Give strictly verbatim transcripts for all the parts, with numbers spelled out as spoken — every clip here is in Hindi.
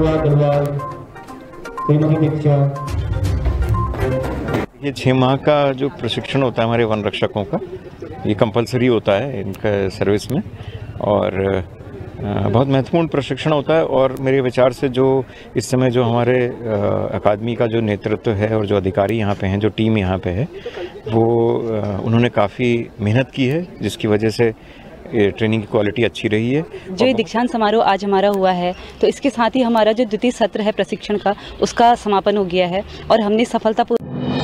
अनुराग अग्रवाल, सेना दीक्षा। ये छः माह का जो प्रशिक्षण होता है हमारे वन रक्षकों का, ये कंपलसरी होता है इनका सर्विस में, और बहुत महत्वपूर्ण प्रशिक्षण होता है। और मेरे विचार से जो इस समय जो हमारे अकादमी का जो नेतृत्व है और जो अधिकारी यहाँ पे हैं, जो टीम यहाँ पे है, वो उन्होंने काफ़ी मेहनत की है, जिसकी वजह से ट्रेनिंग की क्वालिटी अच्छी रही है। जो ये दीक्षांत समारोह आज हमारा हुआ है, तो इसके साथ ही हमारा जो द्वितीय सत्र है प्रशिक्षण का, उसका समापन हो गया है और हमने सफलतापूर्वक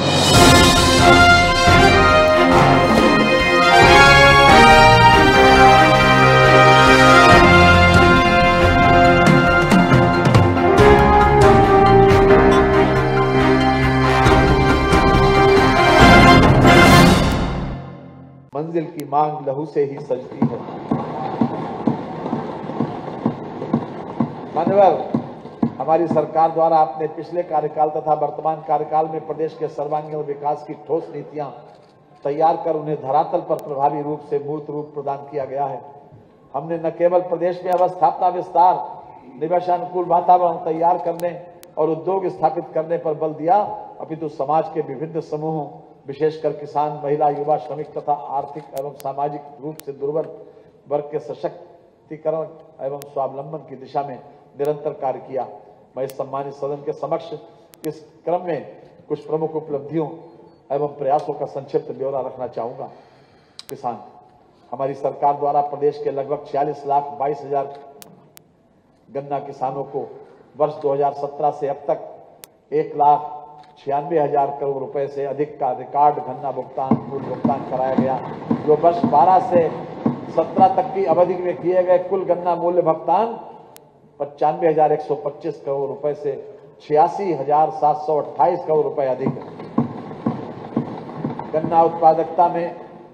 मंजिल की मांग लहू से ही सजती है। मान्यवर, हमारी सरकार द्वारा अपने पिछले कार्यकाल तथा वर्तमान कार्यकाल में प्रदेश के सर्वांगीण विकास की ठोस नीतियां तैयार कर उन्हें धरातल पर प्रभावी रूप से मूर्त रूप प्रदान किया गया है। हमने न केवल प्रदेश में अवस्थापना विस्तार, निवेशानुकूल वातावरण तैयार करने और उद्योग स्थापित करने पर बल दिया, अपितु समाज के विभिन्न समूहों, विशेषकर किसान, महिला, युवा, श्रमिक तथा आर्थिक एवं सामाजिक रूप से दुर्बल वर्ग के सशक्तिकरण एवं स्वावलंबन की दिशा में निरंतर कार्य किया। मैं इस सम्मानित सदन के समक्ष इस क्रम में कुछ प्रमुख उपलब्धियों एवं प्रयासों का संक्षिप्त ब्यौरा रखना चाहूंगा। किसान, हमारी सरकार द्वारा प्रदेश के लगभग छियालीस लाख बाईस हजार गन्ना किसानों को वर्ष दो हजार सत्रह से अब तक एक लाख छियानवे हजार करोड़ रुपए से अधिक का रिकॉर्ड गन्ना भुगतान मूल भुगतान कराया गया, जो वर्ष बारह से सत्रह तक की अवधि में किए गए कुल गन्ना मूल्य भुगतान पचानवे हजार एक सौ पच्चीस करोड़ रुपए से छियासी हजार सात सौ अट्ठाईस करोड़ रुपए अधिक है। गन्ना उत्पादकता में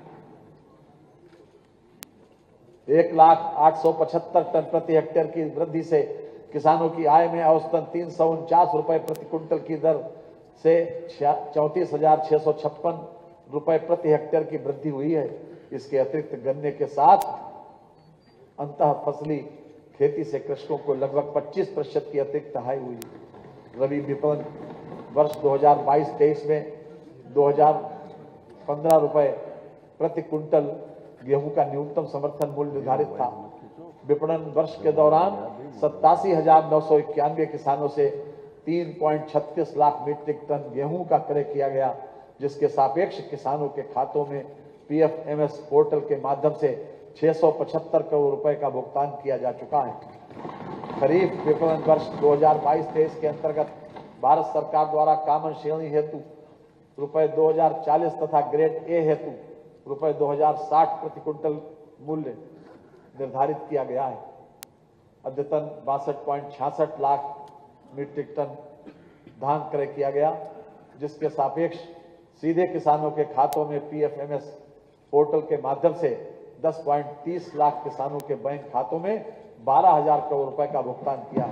एक लाख आठ सौ पचहत्तर टन प्रति हेक्टेयर की वृद्धि से किसानों की आय में औसतन तीन सौ उनचास रुपए प्रति क्विंटल की दर से चौंतीस हजार छह सौ छप्पन रुपए प्रति हेक्टेयर की वृद्धि हुई है। इसके अतिरिक्त गन्ने के साथ अंतः फसली खेती से कृषकों को लगभग पच्चीस प्रतिशत की अतिरिक्त आय हुई। रबी विपणन वर्ष दो हजार बाईस तेईस में दो हजार पंद्रह रुपए प्रति क्विंटल गेहूं का न्यूनतम समर्थन मूल्य निर्धारित था। विपणन वर्ष के दौरान सत्तासी हजार नौ सौ इक्यानवे किसानों से तीन पॉइंट छत्तीस लाख मीट्रिक टन गेहूं का क्रय किया गया, जिसके सापेक्ष किसानों के खातों में पीएफएमएस पोर्टल के माध्यम से छह सौ पचहत्तर करोड़ रुपए का भुगतान किया जा चुका है। खरीफ विपणन वर्ष दो हजार बाईस तेईस के अंतर्गत भारत सरकार द्वारा कॉमन श्रेणी हेतु रुपए दो हजार चालीस तथा ग्रेड ए हेतु रुपए दो हजार साठ प्रति क्विंटल मूल्य निर्धारित किया गया है। अद्यतन बासठ पॉइंट छियासठ लाख मीट्रिक टन धान क्रय किया गया, जिसके सापेक्ष सीधे किसानों के खातों में पीएफएमएस पोर्टल के माध्यम से दस पॉइंट तीस लाख किसानों के बैंक खातों में बारह हजार करोड़ रुपए का भुगतान किया।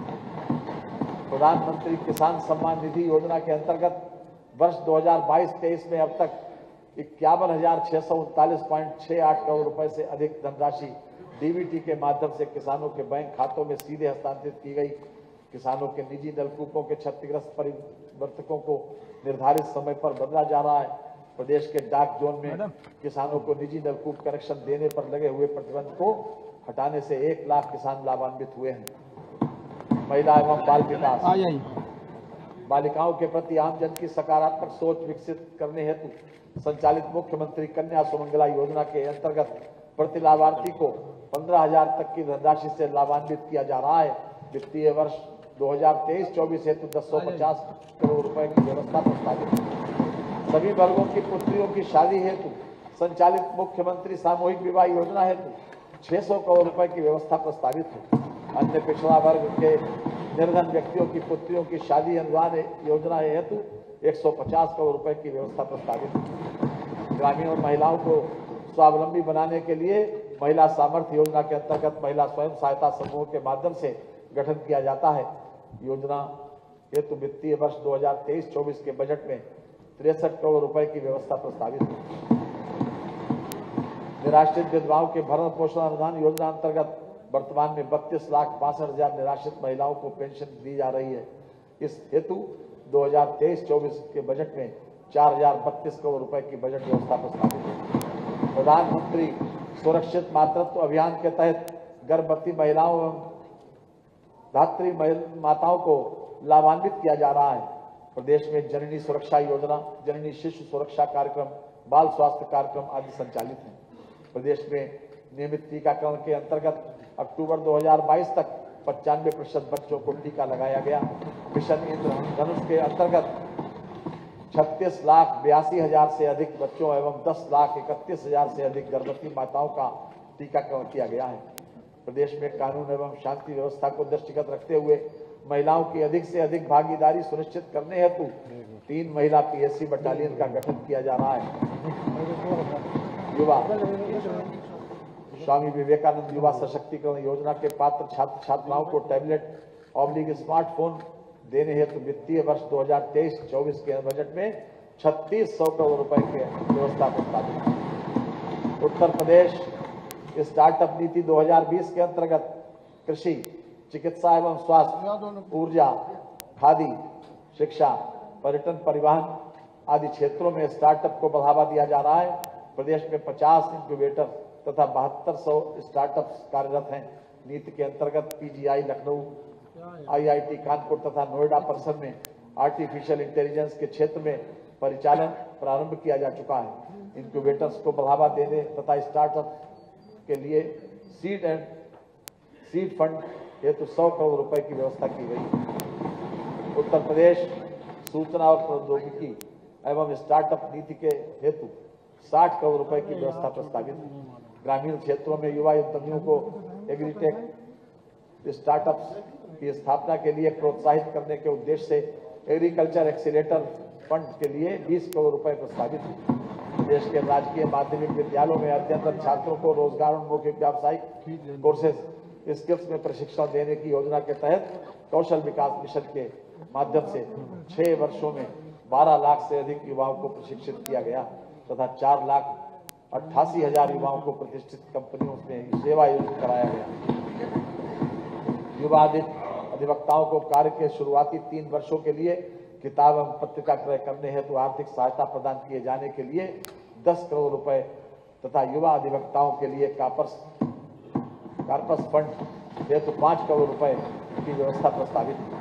प्रधानमंत्री किसान सम्मान निधि योजना के अंतर्गत वर्ष दो हजार बाईस तेईस में अब तक इक्यावन हजार छह सौ उनतालीस पॉइंट छह आठ करोड़ रुपए से अधिक धनराशि डीबीटी के माध्यम से किसानों के बैंक खातों में सीधे हस्तांतरित की गई। किसानों के निजी नलकूपों के क्षतिग्रस्त परिवर्तकों को निर्धारित समय पर बदला जा रहा है। प्रदेश के डाक जोन में किसानों को निजी नलकूप कनेक्शन देने पर लगे हुए प्रतिबंध को हटाने से एक लाख किसान लाभान्वित हुए हैं। महिला एवं बाल विकास, बालिकाओं के प्रति आमजन की सकारात्मक सोच विकसित करने हेतु संचालित मुख्यमंत्री कन्या सुमंगला योजना के अंतर्गत प्रति लाभार्थी को पंद्रह हजार तक की धनराशि से लाभान्वित किया जा रहा है। वित्तीय वर्ष दो हजार तेईस चौबीस हेतु दस सौ पचास करोड़ रुपए की व्यवस्था प्रस्तावित है। सभी वर्गों की पुत्रियों की शादी हेतु संचालित मुख्यमंत्री सामूहिक विवाह योजना हेतु छह सौ करोड़ रुपए की व्यवस्था प्रस्तावित है। अन्य पिछड़ा वर्ग के निर्धन व्यक्तियों की पुत्रियों की शादी अनुदान योजना हेतु एक सौ पचास करोड़ रुपए की व्यवस्था प्रस्तावित है। ग्रामीण महिलाओं को स्वावलंबी बनाने के लिए महिला सामर्थ्य योजना के अंतर्गत महिला स्वयं सहायता समूह के माध्यम से गठन किया जाता है। योजना हेतु वित्तीय वर्ष दो हजार तेईस चौबीस के बजट में तिरसठ करोड़ रुपए की व्यवस्था प्रस्तावित है। निराश्रित विधवाओं के भरण पोषण अनुदान योजना अंतर्गत वर्तमान में बत्तीस लाख बासठ हजार निराश्रित महिलाओं को पेंशन दी जा रही है। इस हेतु दो हजार तेईस चौबीस के बजट में चार हजार बत्तीस करोड़ रुपए की बजट व्यवस्था प्रस्तावित है। प्रधानमंत्री सुरक्षित मातृत्व अभियान के तहत गर्भवती महिलाओं एवं धात्री माताओं को लाभान्वित किया जा रहा है। प्रदेश में जननी सुरक्षा योजना, जननी शिशु सुरक्षा कार्यक्रम, बाल स्वास्थ्य कार्यक्रम आदि संचालित हैं। प्रदेश में नियमित टीकाकरण के अंतर्गत अक्टूबर दो हजार बाईस तक पचानवे प्रतिशत बच्चों को टीका लगाया गया। मिशन इंद्रधनुष के अंतर्गत छत्तीस लाख बयासी हजार से अधिक बच्चों एवं दस लाख इकतीस हजार से अधिक गर्भवती माताओं का टीकाकरण किया गया है। प्रदेश में कानून एवं शांति व्यवस्था को दृष्टिगत रखते हुए महिलाओं की अधिक से अधिक भागीदारी सुनिश्चित करने हेतु तीन महिला पीएससी बटालियन का गठन किया जा रहा है। युवा स्वामी विवेकानंद युवा सशक्तिकरण योजना के पात्र छात्र छात्राओं को टैबलेट ऑब्लिग स्मार्टफोन देने हेतु वित्तीय वर्ष दो हजार तेईस चौबीस के बजट में छत्तीस सौ करोड़ रुपए की व्यवस्था प्रस्तावित है। उत्तर प्रदेश स्टार्टअप नीति दो हजार बीस के अंतर्गत कृषि, चिकित्सा एवं स्वास्थ्य, ऊर्जा, खादी, शिक्षा, पर्यटन, परिवहन आदि क्षेत्रों में स्टार्टअप को बढ़ावा दिया जा रहा है। प्रदेश में पचास इंक्यूबेटर तथा बहत्तर सौ स्टार्टअप्स कार्यरत हैं। नीति के अंतर्गत पीजीआई लखनऊ, आईआईटी कानपुर तथा नोएडा परिसर में आर्टिफिशियल इंटेलिजेंस के क्षेत्र में परिचालन प्रारंभ किया जा चुका है। इंक्यूबेटर्स को बढ़ावा देने तथा स्टार्टअप के लिए सीड एंड सीड फंड हेतु सौ करोड़ रुपए की व्यवस्था की गई। उत्तर प्रदेश सूचना और प्रौद्योगिकी एवं स्टार्टअप नीति के हेतु साठ करोड़ रुपए की व्यवस्था प्रस्तावित है। ग्रामीण क्षेत्रों में युवा उद्यमियों को एग्रीटेक स्टार्टअप्स की स्थापना के लिए प्रोत्साहित करने के उद्देश्य से एग्रीकल्चर एक्सीलेटर फंड के लिए बीस करोड़ रुपए प्रस्तावित है। देश के राजकीय माध्यमिक विद्यालयों में अध्ययनरत छात्रों को रोजगारोन्मुखी व्यावसायिक कोर्सेज स्किल्स में प्रशिक्षण देने की योजना के तहत कौशल विकास मिशन के माध्यम से छह वर्षों में बारह लाख से अधिक युवाओं को प्रशिक्षित किया गया तथा चार लाख अट्ठासी हजार युवाओं को प्रतिष्ठित कंपनियों में सेवायोजित कराया गया। युवा अधिवक्ताओं को कार्य के शुरुआती तीन वर्षों के लिए किताब एवं पत्रिका क्रय करने हेतु आर्थिक सहायता प्रदान किए जाने के लिए दस करोड़ रुपए तथा युवा अधिवक्ताओं के लिए कार्पस कार्पस फंड हेतु पांच करोड़ रुपए की व्यवस्था प्रस्तावित है।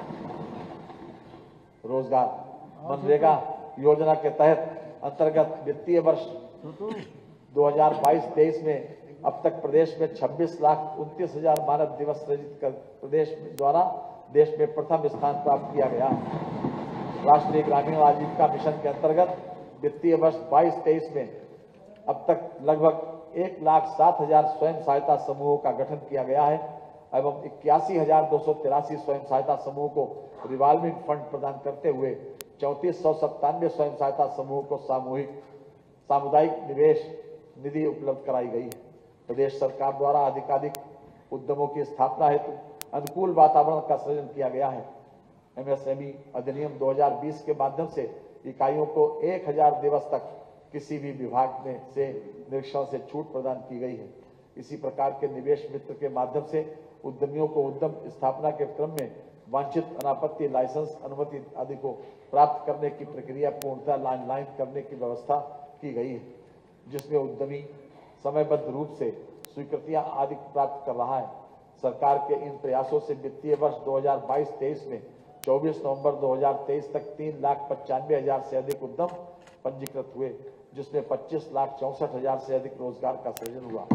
रोजगार मनरेगा योजना के तहत अंतर्गत वित्तीय वर्ष दो हजार बाईस तेईस में अब तक प्रदेश में छब्बीस लाख उनतीस हजार मानव दिवस सृजित कर प्रदेश द्वारा देश में प्रथम स्थान प्राप्त किया गया। राष्ट्रीय ग्रामीण आजीविका मिशन के अंतर्गत वित्तीय वर्ष बाईस तेईस में अब तक लगभग एक लाख सात हजार स्वयं सहायता समूहों का गठन किया गया है एवं इक्यासी हजार दो सौ तिरासी स्वयं सहायता समूह को रिवॉल्विंग फंड प्रदान करते हुए चौंतीस सौ सत्तानवे स्वयं सहायता समूह को सामूहिक सामुदायिक निवेश निधि उपलब्ध कराई गई है। प्रदेश सरकार द्वारा अधिकाधिक उद्यमों की स्थापना हेतु अनुकूल वातावरण का सृजन किया गया है। एमएसएमई अधिनियम दो हजार बीस के माध्यम से इकाइयों को एक हजार दिवस तक किसी भी विभाग में से निरीक्षण से छूट प्रदान की गई है। इसी प्रकार के निवेश मित्र के माध्यम से उद्यमियों को उद्यम स्थापना के क्रम में वांछित अनापत्ति लाइसेंस अनुमति आदि को प्राप्त करने की प्रक्रिया पूर्णतः लाइन करने की व्यवस्था की गई है, जिसमें उद्यमी समयबद्ध रूप से स्वीकृतियां आदि प्राप्त कर रहा है। सरकार के इन प्रयासों से वित्तीय वर्ष दो हजार बाईस तेईस में चौबीस नवंबर दो हजार तेईस तक तीन लाख पचानवे हजार से अधिक उद्यम पंजीकृत हुए, जिसमें पच्चीस लाख चौसठ हजार से अधिक रोजगार का सृजन हुआ।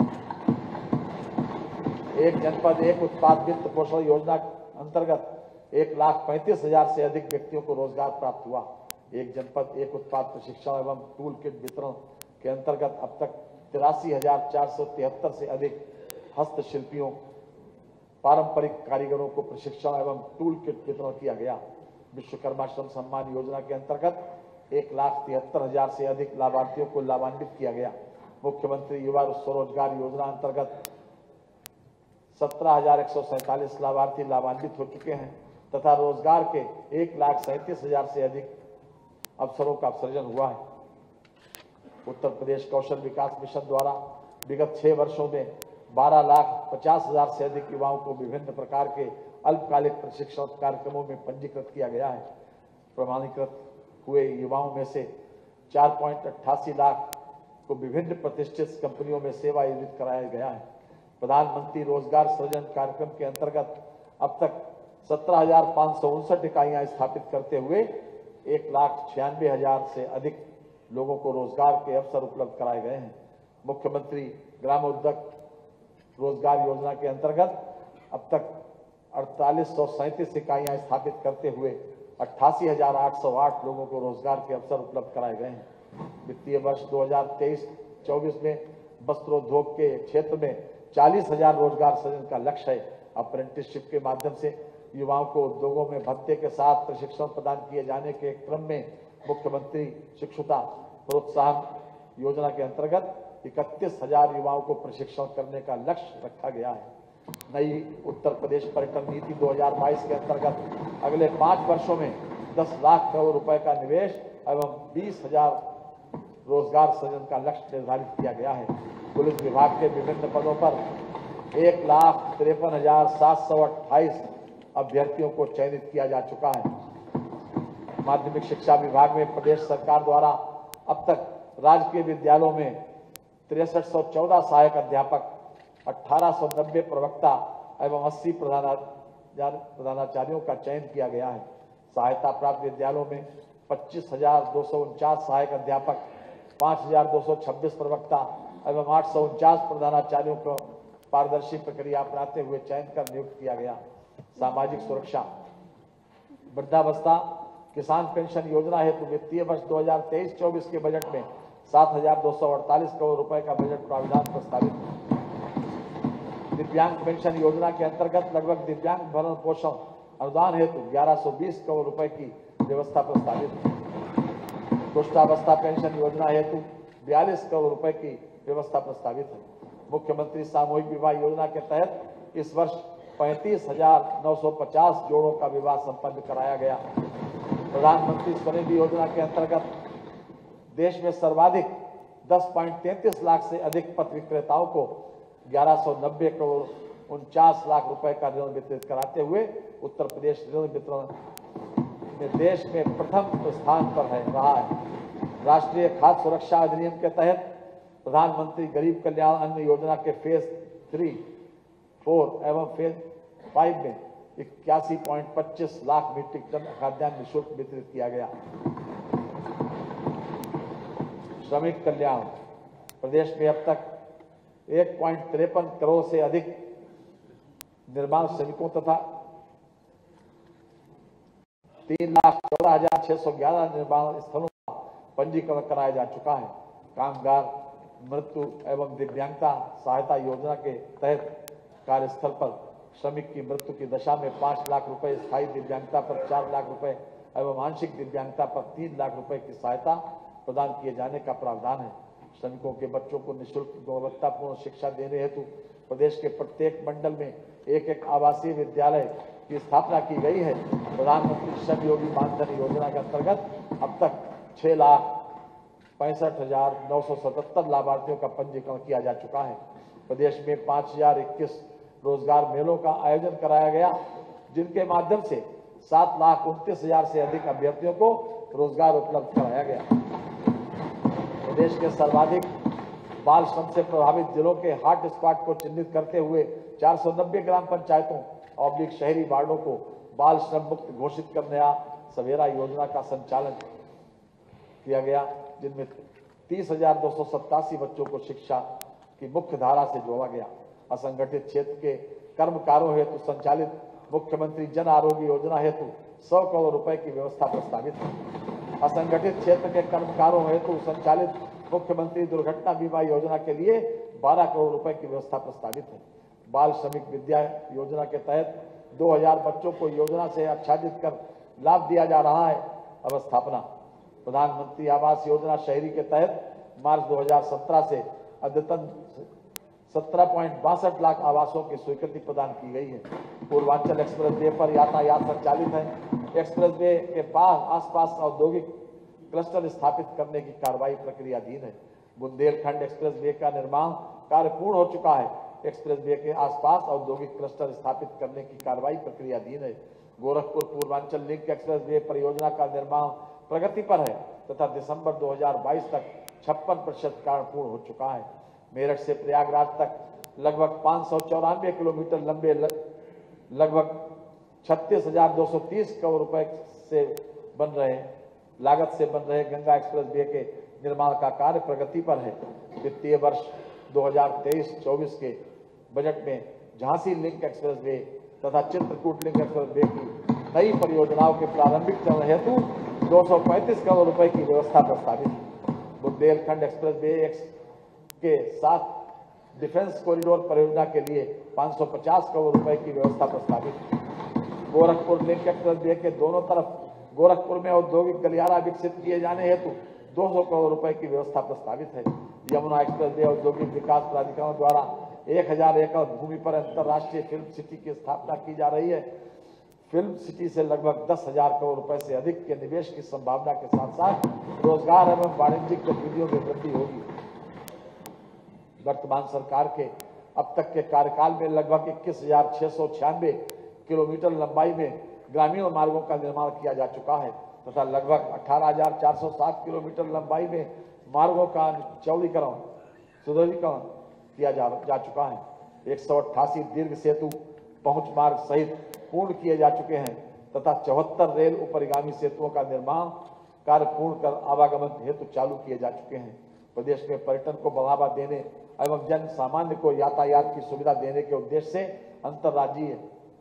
एक जनपद एक उत्पाद वित्त पोषण योजना अंतर्गत एक लाख पैंतीस हजार से अधिक व्यक्तियों को रोजगार प्राप्त हुआ। एक जनपद एक उत्पाद प्रशिक्षण एवं टूल किट वितरण के अंतर्गत अब तक तिरासी हजार चार सौ तिहत्तर से अधिक हस्तशिल्पियों पारंपरिक कारीगरों को प्रशिक्षण एवं टूल किट वितरण किया गया। विश्वकर्मा श्रम सम्मान योजना के अंतर्गत एक लाख तिहत्तर हजार से अधिक लाभार्थियों को लाभान्वित किया गया। मुख्यमंत्री युवा स्वरोजगार योजना अंतर्गत सत्रह हजार एक सौ सैंतालीस लाभार्थी लाभान्वित हो चुके हैं तथा रोजगार के एक लाख सैंतीस हजार से अधिक अवसरों का सृजन हुआ है। उत्तर प्रदेश कौशल विकास मिशन द्वारा विगत छह वर्षों में बारह लाख पचास हजार से अधिक युवाओं को विभिन्न प्रकार के अल्पकालिक प्रशिक्षण कार्यक्रमों में पंजीकृत किया गया है। प्रमाणीकृत हुए युवाओं में से चार पॉइंट अट्ठासी लाख को विभिन्न प्रतिष्ठित कंपनियों में सेवा नियुक्त कराया गया है। प्रधानमंत्री रोजगार सृजन कार्यक्रम के अंतर्गत अब तक सत्रह हजार पाँच सौ उनसठ इकाइयां स्थापित करते हुए एक लाख छियानवे हजार से अधिक लोगों को रोजगार के अवसर उपलब्ध कराए गए हैं। मुख्यमंत्री ग्रामोद्योग रोजगार योजना के अंतर्गत अब तक अड़तालीस सौ सैंतीस इकाइयां स्थापित करते हुए अट्ठासी हजार आठ सौ आठ लोगों को रोजगार के अवसर उपलब्ध कराए गए हैं। वित्तीय वर्ष दो हजार तेईस चौबीस में वस्त्रोद्योग के क्षेत्र में चालीस हजार रोजगार सृजन का लक्ष्य है। अप्रेंटिसशिप के माध्यम से युवाओं को उद्योगों में भत्ते के साथ प्रशिक्षण प्रदान किए जाने के क्रम में मुख्यमंत्री शिक्षुता प्रोत्साहन योजना के अंतर्गत इकतीस हजार युवाओं को प्रशिक्षण करने का लक्ष्य रखा गया है। नई उत्तर प्रदेश पर्यटन नीति दो हजार बाईस के अंतर्गत अगले पांच वर्षों में दस लाख करोड़ रुपए का निवेश एवं बीस हजार रोजगार सृजन का लक्ष्य निर्धारित किया गया है। पुलिस विभाग के विभिन्न पदों पर एक लाख तिरपन हजार सात सौ अट्ठाईस अभ्यर्थियों को चयनित किया जा चुका है। माध्यमिक शिक्षा विभाग में प्रदेश सरकार द्वारा अब तक राजकीय विद्यालयों में तिरसठ सौ चौदह सहायक अध्यापक, अठारह सौ नब्बे प्रवक्ता एवं अस्सी प्रधानाचार्यों का चयन किया गया है। सहायता प्राप्त विद्यालयों में पच्चीस हजार दो सौ उनचास सहायक अध्यापक, पाँच हजार दो सौ छब्बीस प्रवक्ता एवं आठ सौ उनचास प्रधानाचार्यों को पारदर्शी प्रक्रिया अपनाते हुए चयन कर नियुक्त किया गया। सामाजिक सुरक्षा, वृद्धावस्था, किसान पेंशन योजना हेतु वित्तीय वर्ष दो हजार तेईस चौबीस के बजट में सात हजार दो सौ अड़तालीस करोड़ रुपए का बजट प्रावधान प्रस्तावित है। दिव्यांग पेंशन योजना के अंतर्गत लगभग दिव्यांग भरण पोषण अनुदान हेतु ग्यारह सौ बीस करोड़ रुपए की व्यवस्था प्रस्तावित है। कुष्ठावस्था पेंशन योजना हेतु बयालीस करोड़ रुपए की व्यवस्था प्रस्तावित है। मुख्यमंत्री सामूहिक विवाह योजना के तहत इस वर्ष पैंतीस हजार नौ सौ पचास जोड़ों का विवाह संपन्न कराया गया। प्रधानमंत्री स्वनिधि योजना के अंतर्गत देश में सर्वाधिक दस पॉइंट तैंतीस लाख से अधिक पथ विक्रेताओं को ग्यारह सौ नब्बे करोड़ उनचास लाख रुपए का ऋण वितरित कराते हुए उत्तर प्रदेश ऋण वितरण में देश में प्रथम स्थान पर है रहा है। राष्ट्रीय खाद्य सुरक्षा अधिनियम के तहत प्रधानमंत्री गरीब कल्याण अन्न योजना के फेज थ्री फोर एवं फेज फाइव में इक्यासी पॉइंट पच्चीस लाख मीट्रिक टन खाद्यान्न निःशुल्क वितरित किया गया। श्रमिक कल्याण, प्रदेश में अब तक एक पॉइंट तिरपन करोड़ से अधिक निर्माण श्रमिकों तथा तीन लाख चौदह हजार छह सौ ग्यारह निर्माण स्थलों का पंजीकरण कराया जा चुका है। कामगार मृत्यु एवं दिव्यांगता सहायता योजना के तहत कार्यस्थल पर श्रमिक की मृत्यु की दशा में पांच लाख रुपए, स्थायी दिव्यांगता पर चार लाख रुपए एवं आंशिक दिव्यांगता पर तीन लाख रुपए की सहायता प्रदान किए जाने का प्रावधान है। श्रमिकों के बच्चों को निःशुल्क गुणवत्तापूर्ण शिक्षा देने हेतु प्रदेश के प्रत्येक मंडल में एक एक आवासीय विद्यालय की स्थापना की गई है। प्रधानमंत्री श्रम योगी मानधन योजना के अंतर्गत अब तक छह लाख पैंसठ हजार नौ सौ सतहत्तर लाभार्थियों का पंजीकरण किया जा चुका है। प्रदेश में पाँच हजार इक्कीस रोजगार मेलों का आयोजन कराया गया, जिनके माध्यम से सात लाख उनतीस हजार से अधिक अभ्यर्थियों को रोजगार उपलब्ध कराया गया। प्रदेश के सर्वाधिक बाल श्रम से प्रभावित जिलों के हॉट स्पॉट को चिन्हित करते हुए चार सौ नब्बे ग्राम पंचायतों ऑब्लिक शहरी वार्डों को बाल श्रम मुक्त घोषित करने या सवेरा योजना का संचालन किया गया, जिनमें तीस हजार दो सौ सत्तासी बच्चों को शिक्षा की मुख्य धारा से जोड़ा गया। असंगठित क्षेत्र के कर्मकारों हेतु संचालित मुख्यमंत्री जन आरोग्य योजना हेतु सौ करोड़ रुपए की व्यवस्था प्रस्तावित है। असंगठित क्षेत्र के कर्मकारों हेतु संचालित मुख्यमंत्री दुर्घटना बीमा योजना के लिए बारह करोड़ रुपए की व्यवस्था प्रस्तावित है। बाल श्रमिक विद्या योजना के तहत दो हजार बच्चों को योजना से आच्छादित कर लाभ दिया जा रहा है। अवस्थापना, प्रधानमंत्री आवास योजना शहरी के तहत मार्च दो हजार सत्रह से अद्यतन सत्रह पॉइंट बासठ लाख आवासों की स्वीकृति प्रदान की गई है। पूर्वांचल एक्सप्रेस वे पर यातायात संचालित है। एक्सप्रेस वे के पास आसपास औद्योगिक क्लस्टर स्थापित करने की कार्रवाई प्रक्रियाधीन है। बुंदेलखंड एक्सप्रेस वे का निर्माण कार्य पूर्ण हो चुका है। एक्सप्रेसवे के आसपास औद्योगिक क्लस्टर स्थापित करने की कार्रवाई प्रक्रियाधीन है। गोरखपुर पूर्वांचल लिंक एक्सप्रेसवे परियोजना का निर्माण प्रगति पर है तथा दिसंबर दो हज़ार बाईस तक छप्पन प्रतिशत कार्य पूर्ण हो चुका है। मेरठ से प्रयागराज तक लगभग पाँच सौ चौरानवे किलोमीटर लंबे लगभग छत्तीस हजार दो सौ तीस करोड़ रुपए से बन रहे लागत से बन रहे गंगा एक्सप्रेसवे के निर्माण का कार्य प्रगति पर है। वित्तीय वर्ष दो हज़ार तेईस चौबीस के बजट में झांसी लिंक एक्सप्रेसवे तथा चित्रकूट लिंक एक्सप्रेसवे की नई परियोजनाओं के प्रारंभिक चरण हेतु दो सौ पैंतीस करोड़ रुपए की व्यवस्था प्रस्तावित है। बुंदेलखंड एक्सप्रेसवे एक्स के साथ डिफेंस कॉरिडोर परियोजना के लिए पाँच सौ पचास करोड़ रुपए की व्यवस्था प्रस्तावित है। गोरखपुर लिंक एक्सप्रेसवे के दोनों तरफ गोरखपुर में औद्योगिक गलियारा विकसित किए जाने हेतु दो सौ करोड़ रुपए की व्यवस्था प्रस्तावित है। यमुना एक्सप्रेसवे औद्योगिक विकास प्राधिकरण द्वारा एक हजार एकड़ भूमि पर अंतर्राष्ट्रीय फिल्म सिटी की स्थापना की जा रही है। फिल्म सिटी से लगभग दस हजार करोड़ रुपए से अधिक के निवेश की संभावना के साथ साथ रोजगार एवं वाणिज्यिक गतिविधियों में वृद्धि होगी। वर्तमान सरकार के अब तक के कार्यकाल में लगभग इक्कीस हजार छह सौ छियानवे किलोमीटर लंबाई में ग्रामीण मार्गों का निर्माण किया जा चुका है तथा लगभग अठारह हजार चार सौ सात किलोमीटर लंबाई में मार्गों का चौड़ीकरण सुदृढ़ीकरण किया जा, जा चुका है। एक सौ अट्ठासी दीर्घ सेतु पहुंच मार्ग सहित पूर्ण किए जा चुके हैं तथा चौहत्तर रेल उपरिगामी सेतुओं का निर्माण कार्य पूर्ण कर आवागमन हेतु चालू किए जा चुके हैं। प्रदेश में पर्यटन को बढ़ावा देने एवं जन सामान्य को यातायात की सुविधा देने के उद्देश्य से अंतर्राज्यीय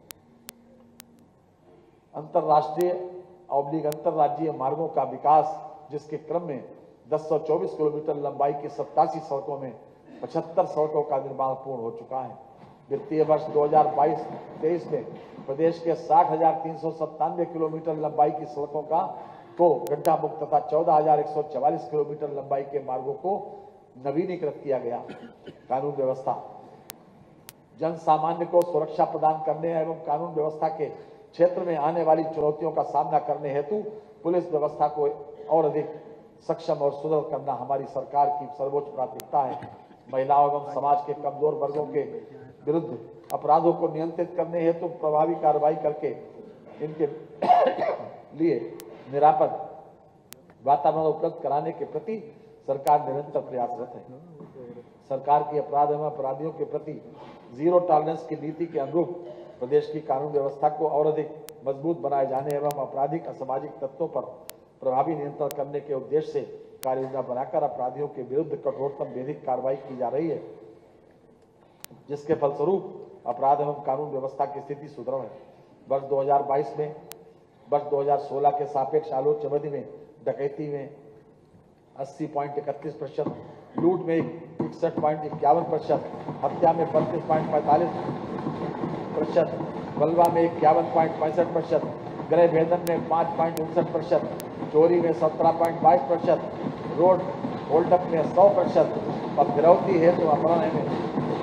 अंतर्राष्ट्रीय ऑब्लिक अंतर्राज्यीय मार्गों का विकास जिसके क्रम में दस सौ चौबीस किलोमीटर लंबाई की सत्तासी सड़कों में पचहत्तर सड़कों का निर्माण पूर्ण हो चुका है। वित्तीय वर्ष दो हज़ार बाईस तेईस में प्रदेश के साठ हजार तीन सौ सत्तानवे किलोमीटर लंबाई की सड़कों का को गड्ढा मुक्त तथा चौदह हजार एक सौ चवालीस किलोमीटर लंबाई के मार्गों को नवीनीकृत किया गया। कानून व्यवस्था जन सामान्य को सुरक्षा प्रदान करने एवं कानून व्यवस्था के क्षेत्र में आने वाली चुनौतियों का सामना करने हेतु पुलिस व्यवस्था को और अधिक सक्षम और सुदृढ़ करना हमारी सरकार की सर्वोच्च प्राथमिकता है। महिलाओं एवं समाज के कमजोर वर्गों के विरुद्ध अपराधों को नियंत्रित करने हेतु प्रभावी कार्रवाई करके इनके लिए निरापद वातावरण उपलब्ध कराने के प्रति सरकार निरंतर प्रयासरत है। सरकार की अपराध एवं अपराधियों के प्रति जीरो टॉलरेंस की नीति के अनुरूप प्रदेश की कानून व्यवस्था को और अधिक मजबूत बनाए जाने एवं आपराधिक असामाजिक तत्वों पर प्रभावी नियंत्रण करने के उद्देश्य से कार्य योजना बनाकर अपराधियों के विरुद्ध कठोरतम विधिक कार्रवाई की जा रही है, जिसके फलस्वरूप अपराध एवं कानून व्यवस्था की स्थिति सुदृढ़ है। वर्ष दो हज़ार बाईस में वर्ष दो हज़ार सोलह के सापेक्ष आलोच्य अवधि में डकैती में अस्सी पॉइंट इकतीस प्रतिशत, लूट में इकसठ पॉइंट इक्यावन प्रतिशत, हत्या में बत्तीस पॉइंट पैंतालीस प्रतिशत, बलवा में इक्यावन पॉइंट पैंसठ प्रतिशत, गृह भेदन में पाँच पॉइंट उनसठ प्रतिशत, चोरी में सत्रह पॉइंट बाईस प्रतिशत, रोड होल्डअप में सौ प्रतिशत और गिरौती हेतु अपहरण में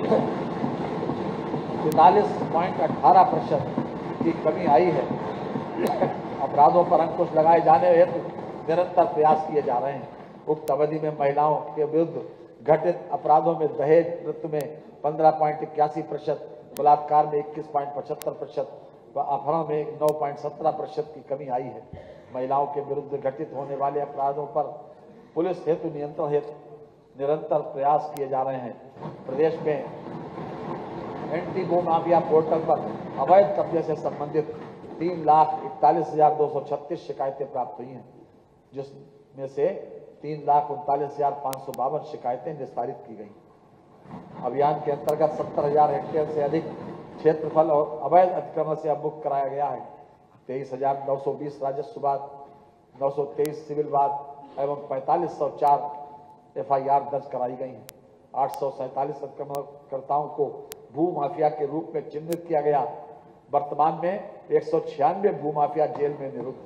तैतालीस पॉइंट अठारह प्रतिशत की कमी आई है। अपराधों पर अंकुश लगाए जाने हेतु निरंतर प्रयास किए जा रहे हैं। उक्त अवधि में महिलाओं के विरुद्ध घटित अपराधों में दहेज मृत्यु में पंद्रह पॉइंट इक्यासी प्रतिशत, बलात्कार में इक्कीस पॉइंट पचहत्तर प्रतिशत व अपहरण में नौ पॉइंट सत्रह प्रतिशत की कमी आई है। महिलाओं के विरुद्ध घटित होने वाले अपराधों पर पुलिस हेतु नियंत्रण हेतु निरंतर प्रयास किए जा रहे हैं। प्रदेश में एंटी भू माफिया पोर्टल पर अवैध कब्जे से संबंधित तीन लाख इकतालीस हजार दो सौ छत्तीस शिकायतें प्राप्त हुई हैं, जिसमें से तीन लाख उनतालीस हजार पाँच सौ बावन शिकायतें निस्तारित की गई। अभियान के अंतर्गत सत्तर हजार हेक्टेयर से अधिक क्षेत्रफल और अवैध अतिक्रमण से अवमुक्त कराया गया है। तेईस हजार नौ सौ बीस राजस्व वाद, नौ सौ तेईस सिविल वाद एवं पैंतालीस सौ चार एफ आई आर दर्ज कराई गई हैं। आठ सौ सैंतालीस अतिक्रमणकर्ताओं को भू माफिया के रूप में चिन्हित किया गया। वर्तमान में एक सौ छियानवे भू माफिया जेल में निरुद्ध।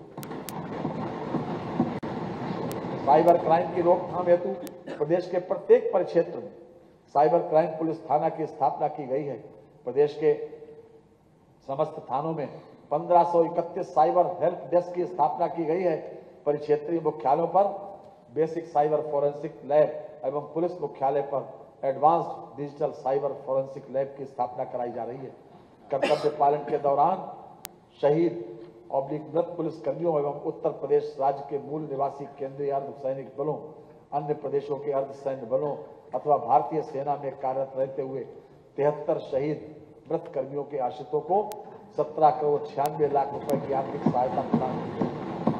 साइबर क्राइम की रोकथाम हेतु प्रदेश के प्रत्येक परिक्षेत्र में साइबर क्राइम पुलिस थाना की स्थापना की गई है। प्रदेश के समस्त थानों में पंद्रह सौ इकतीस साइबर हेल्प डेस्क की स्थापना की गई है। परिक्षेत्रीय मुख्यालयों पर बेसिक साइबर फोरेंसिक लैब एवं पुलिस मुख्यालय पर advanced digital cyber forensic lab की स्थापना कराई जा रही है। कर्तव्य पालन के दौरान शहीद ऑब्लिक मृत पुलिस कर्मियों एवं उत्तर प्रदेश राज्य के मूल निवासी केंद्रीय अर्धसैनिक बलों, अन्य प्रदेशों के अर्धसैन्य बलों अथवा भारतीय सेना में कार्यरत रहते हुए तिहत्तर शहीद मृत कर्मियों के आश्रितों को सत्रह करोड़ छियानवे लाख रुपए की आर्थिक सहायता प्रदान की गई।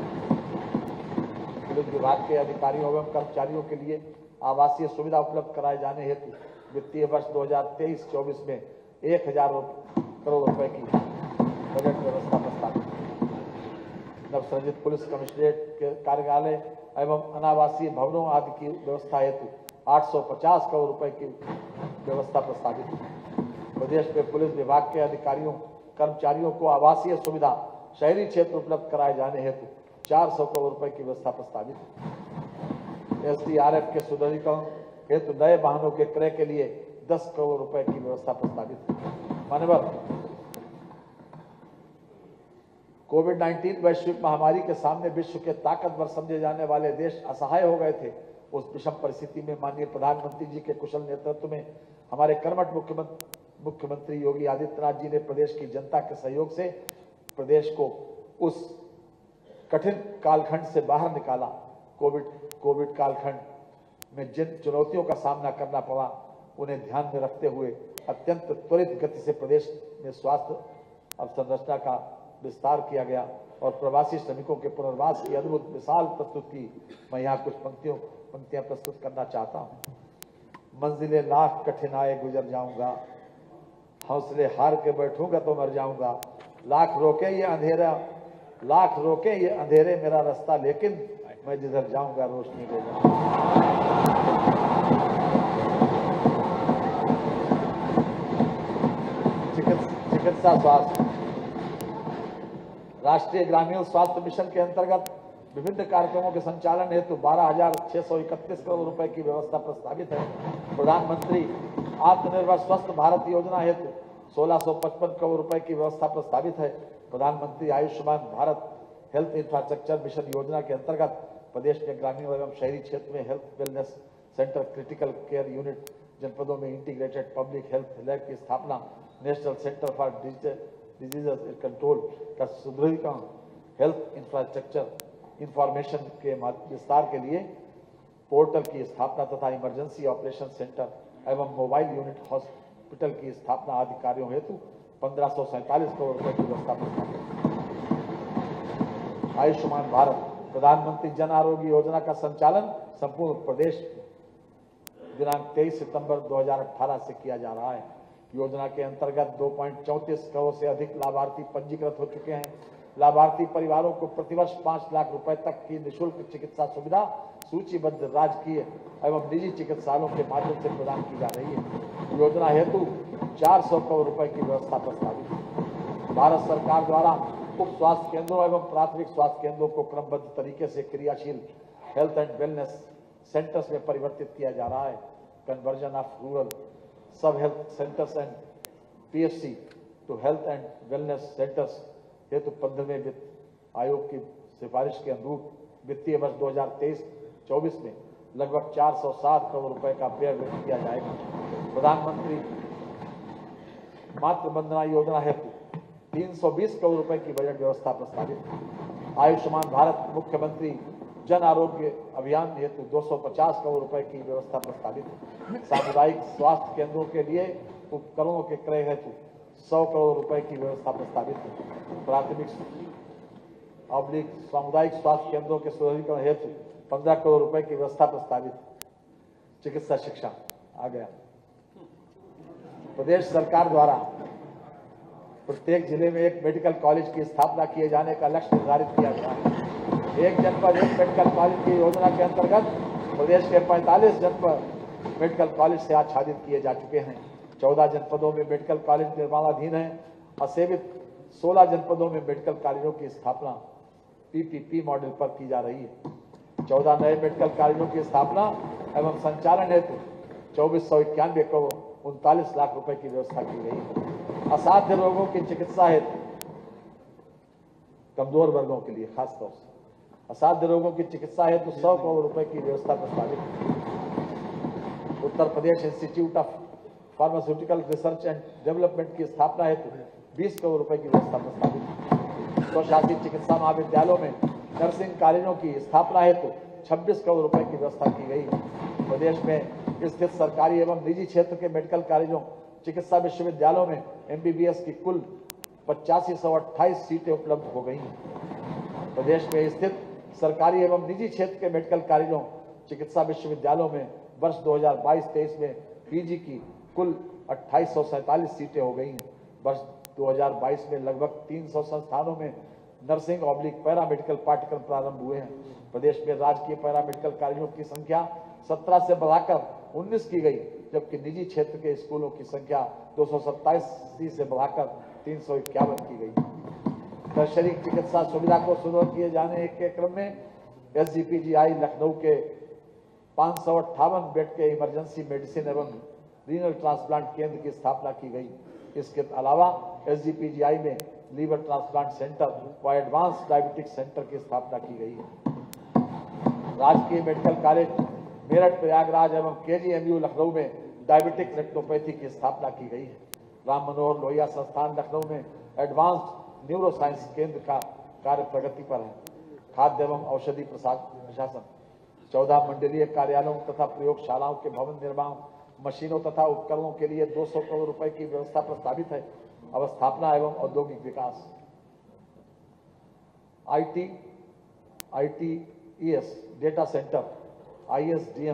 पुलिस विभाग के अधिकारियों एवं कर्मचारियों के लिए आवासीय सुविधा उपलब्ध कराए जाने हेतु वित्तीय वर्ष दो हजार तेईस चौबीस में एक हजार करोड़ रुपए की बजट व्यवस्था प्रस्तावित। नवसृजित पुलिस कमिश्नरेट के कार्यालय एवं अनावासीय भवनों आदि की व्यवस्था हेतु आठ सौ पचास करोड़ रुपए की व्यवस्था प्रस्तावित। प्रदेश में पुलिस विभाग के अधिकारियों कर्मचारियों को आवासीय सुविधा शहरी क्षेत्र उपलब्ध कराए जाने हेतु चार सौ करोड़ रुपए की व्यवस्था प्रस्तावित। एसडीआरएफ के सुदृढ़ीकरण हेतु नए वाहनों के क्रय के लिए दस करोड़ रुपए की व्यवस्था प्रस्तावित। मान्यवर, कोविड नाइन्टीन वैश्विक महामारी के सामने विश्व के ताकतवर समझे जाने वाले देश असहाय हो गए थे। उस विषम परिस्थिति में माननीय प्रधानमंत्री जी के कुशल नेतृत्व में हमारे कर्मठ मुख्यमंत्री मुख्यमंत्री योगी आदित्यनाथ जी ने प्रदेश की जनता के सहयोग से प्रदेश को उस कठिन कालखंड से बाहर निकाला। कोविड कोविड कालखंड में जिन चुनौतियों का सामना करना पड़ा, उन्हें ध्यान में रखते हुए अत्यंत त्वरित गति से प्रदेश में स्वास्थ्य अवसंरचना का विस्तार किया गया और प्रवासी श्रमिकों के पुनर्वास की अद्भुत मिसाल प्रस्तुत की। मैं यहाँ कुछ पंक्तियों पंक्तियां प्रस्तुत करना चाहता हूँ। मंजिले लाख कठिनाई गुजर जाऊंगा, हौसले हार के बैठूंगा तो मर जाऊंगा। लाख रोके ये अंधेरा लाख रोके ये अंधेरे मेरा रास्ता, लेकिन मैं जिधर जाऊंगा रोशनी ले जाऊंगा। चिकित्सा स्वास्थ्य राष्ट्रीय ग्रामीण स्वास्थ्य मिशन के अंतर्गत विभिन्न कार्यक्रमों के संचालन हेतु बारह हजार छह सौ इकतीस करोड़ रुपए की व्यवस्था प्रस्तावित है। प्रधानमंत्री आत्मनिर्भर स्वस्थ भारत योजना हेतु सोलह सौ पचपन करोड़ रुपए की व्यवस्था प्रस्तावित है। प्रधानमंत्री Ayushman Bharat health infrastructure mission योजना के अंतर्गत प्रदेश में ग्रामीण एवं शहरी क्षेत्र में health wellness centre, critical care unit, जनपदों में इंटीग्रेटेड पब्लिक हेल्थ लैब की स्थापना, national centre for disease control का सुदृढ़ीकरण, हेल्थ इंफ्रास्ट्रक्चर इंफॉर्मेशन के विस्तार के लिए पोर्टल की स्थापना तथा इमरजेंसी ऑपरेशन सेंटर एवं मोबाइल यूनिट हॉस्पिटल की स्थापना आदि कार्यों हेतु पंद्रह सौ सैंतालीस करोड़ रुपए की व्यवस्था प्रस्तावित। आयुष्मान भारत प्रधानमंत्री जन आरोग्य योजना का संचालन संपूर्ण प्रदेश दिनांक तेईस सितंबर दो हजार अठारह से किया जा रहा है। योजना के अंतर्गत दो पॉइंट चौंतीस करोड़ से अधिक लाभार्थी पंजीकृत हो चुके हैं। लाभार्थी परिवारों को प्रतिवर्ष पांच लाख रुपए तक की निःशुल्क चिकित्सा सुविधा सूचीबद्ध राजकीय एवं निजी चिकित्सालयों के माध्यम से प्रदान की जा रही है। योजना हेतु चार सौ करोड़ रुपए की व्यवस्था प्रस्तावित। भारत सरकार द्वारा उप स्वास्थ्य केंद्रों एवं प्राथमिक स्वास्थ्य केंद्रों को क्रमबद्ध तरीके से क्रियाशील हेल्थ एंड वेलनेस सेंटर्स में परिवर्तित किया जा रहा है। Conversion of rural sub health centres and PHC to health and wellness centres हेतु पंद्रहवें वित्त आयोग की सिफारिश के अनुरूप वित्तीय वर्ष दो हजार तेईस चौबीस में लगभग चार सौ सात करोड़ रुपए का व्यय व्यक्त किया जाएगा। प्रधानमंत्री मातृ वंदना योजना हेतु तीन सौ बीस करोड़ रुपए की बजट व्यवस्था प्रस्तावित। आयुष्मान भारत मुख्यमंत्री जन आरोग्य अभियान हेतु दो सौ पचास करोड़ रुपए की व्यवस्था प्रस्तावित। सामुदायिक स्वास्थ्य केंद्रों के लिए उपकरणों के क्रय हेतु सौ करोड़ रुपए की व्यवस्था प्रस्तावित है। प्राथमिक ऑब्लिक सामुदायिक स्वास्थ्य केंद्रों के सुदृढ़ीकरण हेतु पंद्रह करोड़ रुपए की व्यवस्था प्रस्तावित। चिकित्सा शिक्षा आ गया। प्रदेश सरकार द्वारा प्रत्येक जिले में एक मेडिकल कॉलेज की स्थापना किए जाने का लक्ष्य निर्धारित किया गया है। एक जनपद एक मेडिकल कॉलेज की योजना के अंतर्गत प्रदेश के पैंतालीस जनपद मेडिकल कॉलेज से आच्छादित किए जा चुके हैं। चौदह जनपदों में मेडिकल कॉलेज निर्माणाधीन है। असेवित सोलह जनपदों में मेडिकल कॉलेजों की स्थापना पीपीपी मॉडल पर की जा रही है। चौदह नए मेडिकल कॉलेजों की स्थापना एवं संचालन हेतु चौबीस सौ इक्यानवे करोड़ उनतालीस लाख रुपए की व्यवस्था की गई है। असाध्य रोगों की चिकित्सा हेतु कमजोर वर्गों के लिए खास तौर से असाध्य रोगों की चिकित्सा हेतु सौ करोड़ रुपए की व्यवस्था प्रस्तावित। Uttar Pradesh institute of pharmaceutical research and development की स्थापना हेतु बीस करोड़ रुपए की व्यवस्था प्रस्तावित। स्वशासित चिकित्सा महाविद्यालयों में नर्सिंग कॉलेजों की स्थापना हेतु छब्बीस करोड़ रुपए की व्यवस्था की गई। प्रदेश में स्थित सरकारी एवं निजी क्षेत्र के मेडिकल कॉलेजों चिकित्सा विश्वविद्यालयों में एमबीबीएस की कुल पचासी सौ अट्ठाईस सीटें उपलब्ध हो गई हैं। प्रदेश में स्थित सरकारी एवं निजी क्षेत्र के मेडिकल कॉलेजों चिकित्सा विश्वविद्यालयों में वर्ष दो हज़ार बाईस तेईस में पीजी की कुल अट्ठाईस सौ सैंतालीस सीटें हो गई हैं। वर्ष दो हज़ार बाईस में लगभग तीन सौ संस्थानों में नर्सिंग ऑब्लिक पैरामेडिकल पाठ्यक्रम प्रारंभ हुए हैं। प्रदेश में राजकीय पैरामेडिकल कॉलेजों की संख्या सत्रह से बढ़ाकर उन्नीस की गई, जबकि निजी क्षेत्र के स्कूलों की संख्या दो सौ सत्ताईस से बढ़ाकर तीन सौ इक्यावन की गई। टर्शरी चिकित्सा सुविधा को सुदृढ़ किए जाने के क्रम में एसजीपीजीआई लखनऊ के पाँच सौ अट्ठावन बेड के इमरजेंसी मेडिसिन एवं रीनल ट्रांसप्लांट केंद्र की स्थापना की गई। इसके अलावा एसजीपीजीआई में लीवर ट्रांसप्लांट सेंटर व एडवांस डायबिटिक सेंटर की स्थापना की गई है। राजकीय मेडिकल कॉलेज मेरठ प्रयागराज एवं केजीएमयू लखनऊ में डायबिटिक रेटिनोपैथी की स्थापना की गई है। राम मनोहर लोहिया संस्थान लखनऊ में एडवांस्ड न्यूरोसाइंस केंद्र का कार्य प्रगति पर है। खाद्य एवं औषधि प्रशासन चौदह मंडलीय कार्यालयों तथा प्रयोगशालाओं के भवन निर्माण, मशीनों तथा उपकरणों के लिए दो सौ करोड़ रुपए की व्यवस्था प्रस्तावित है। अवस्थापना एवं औद्योगिक विकास IT ITES data centre, ISDM,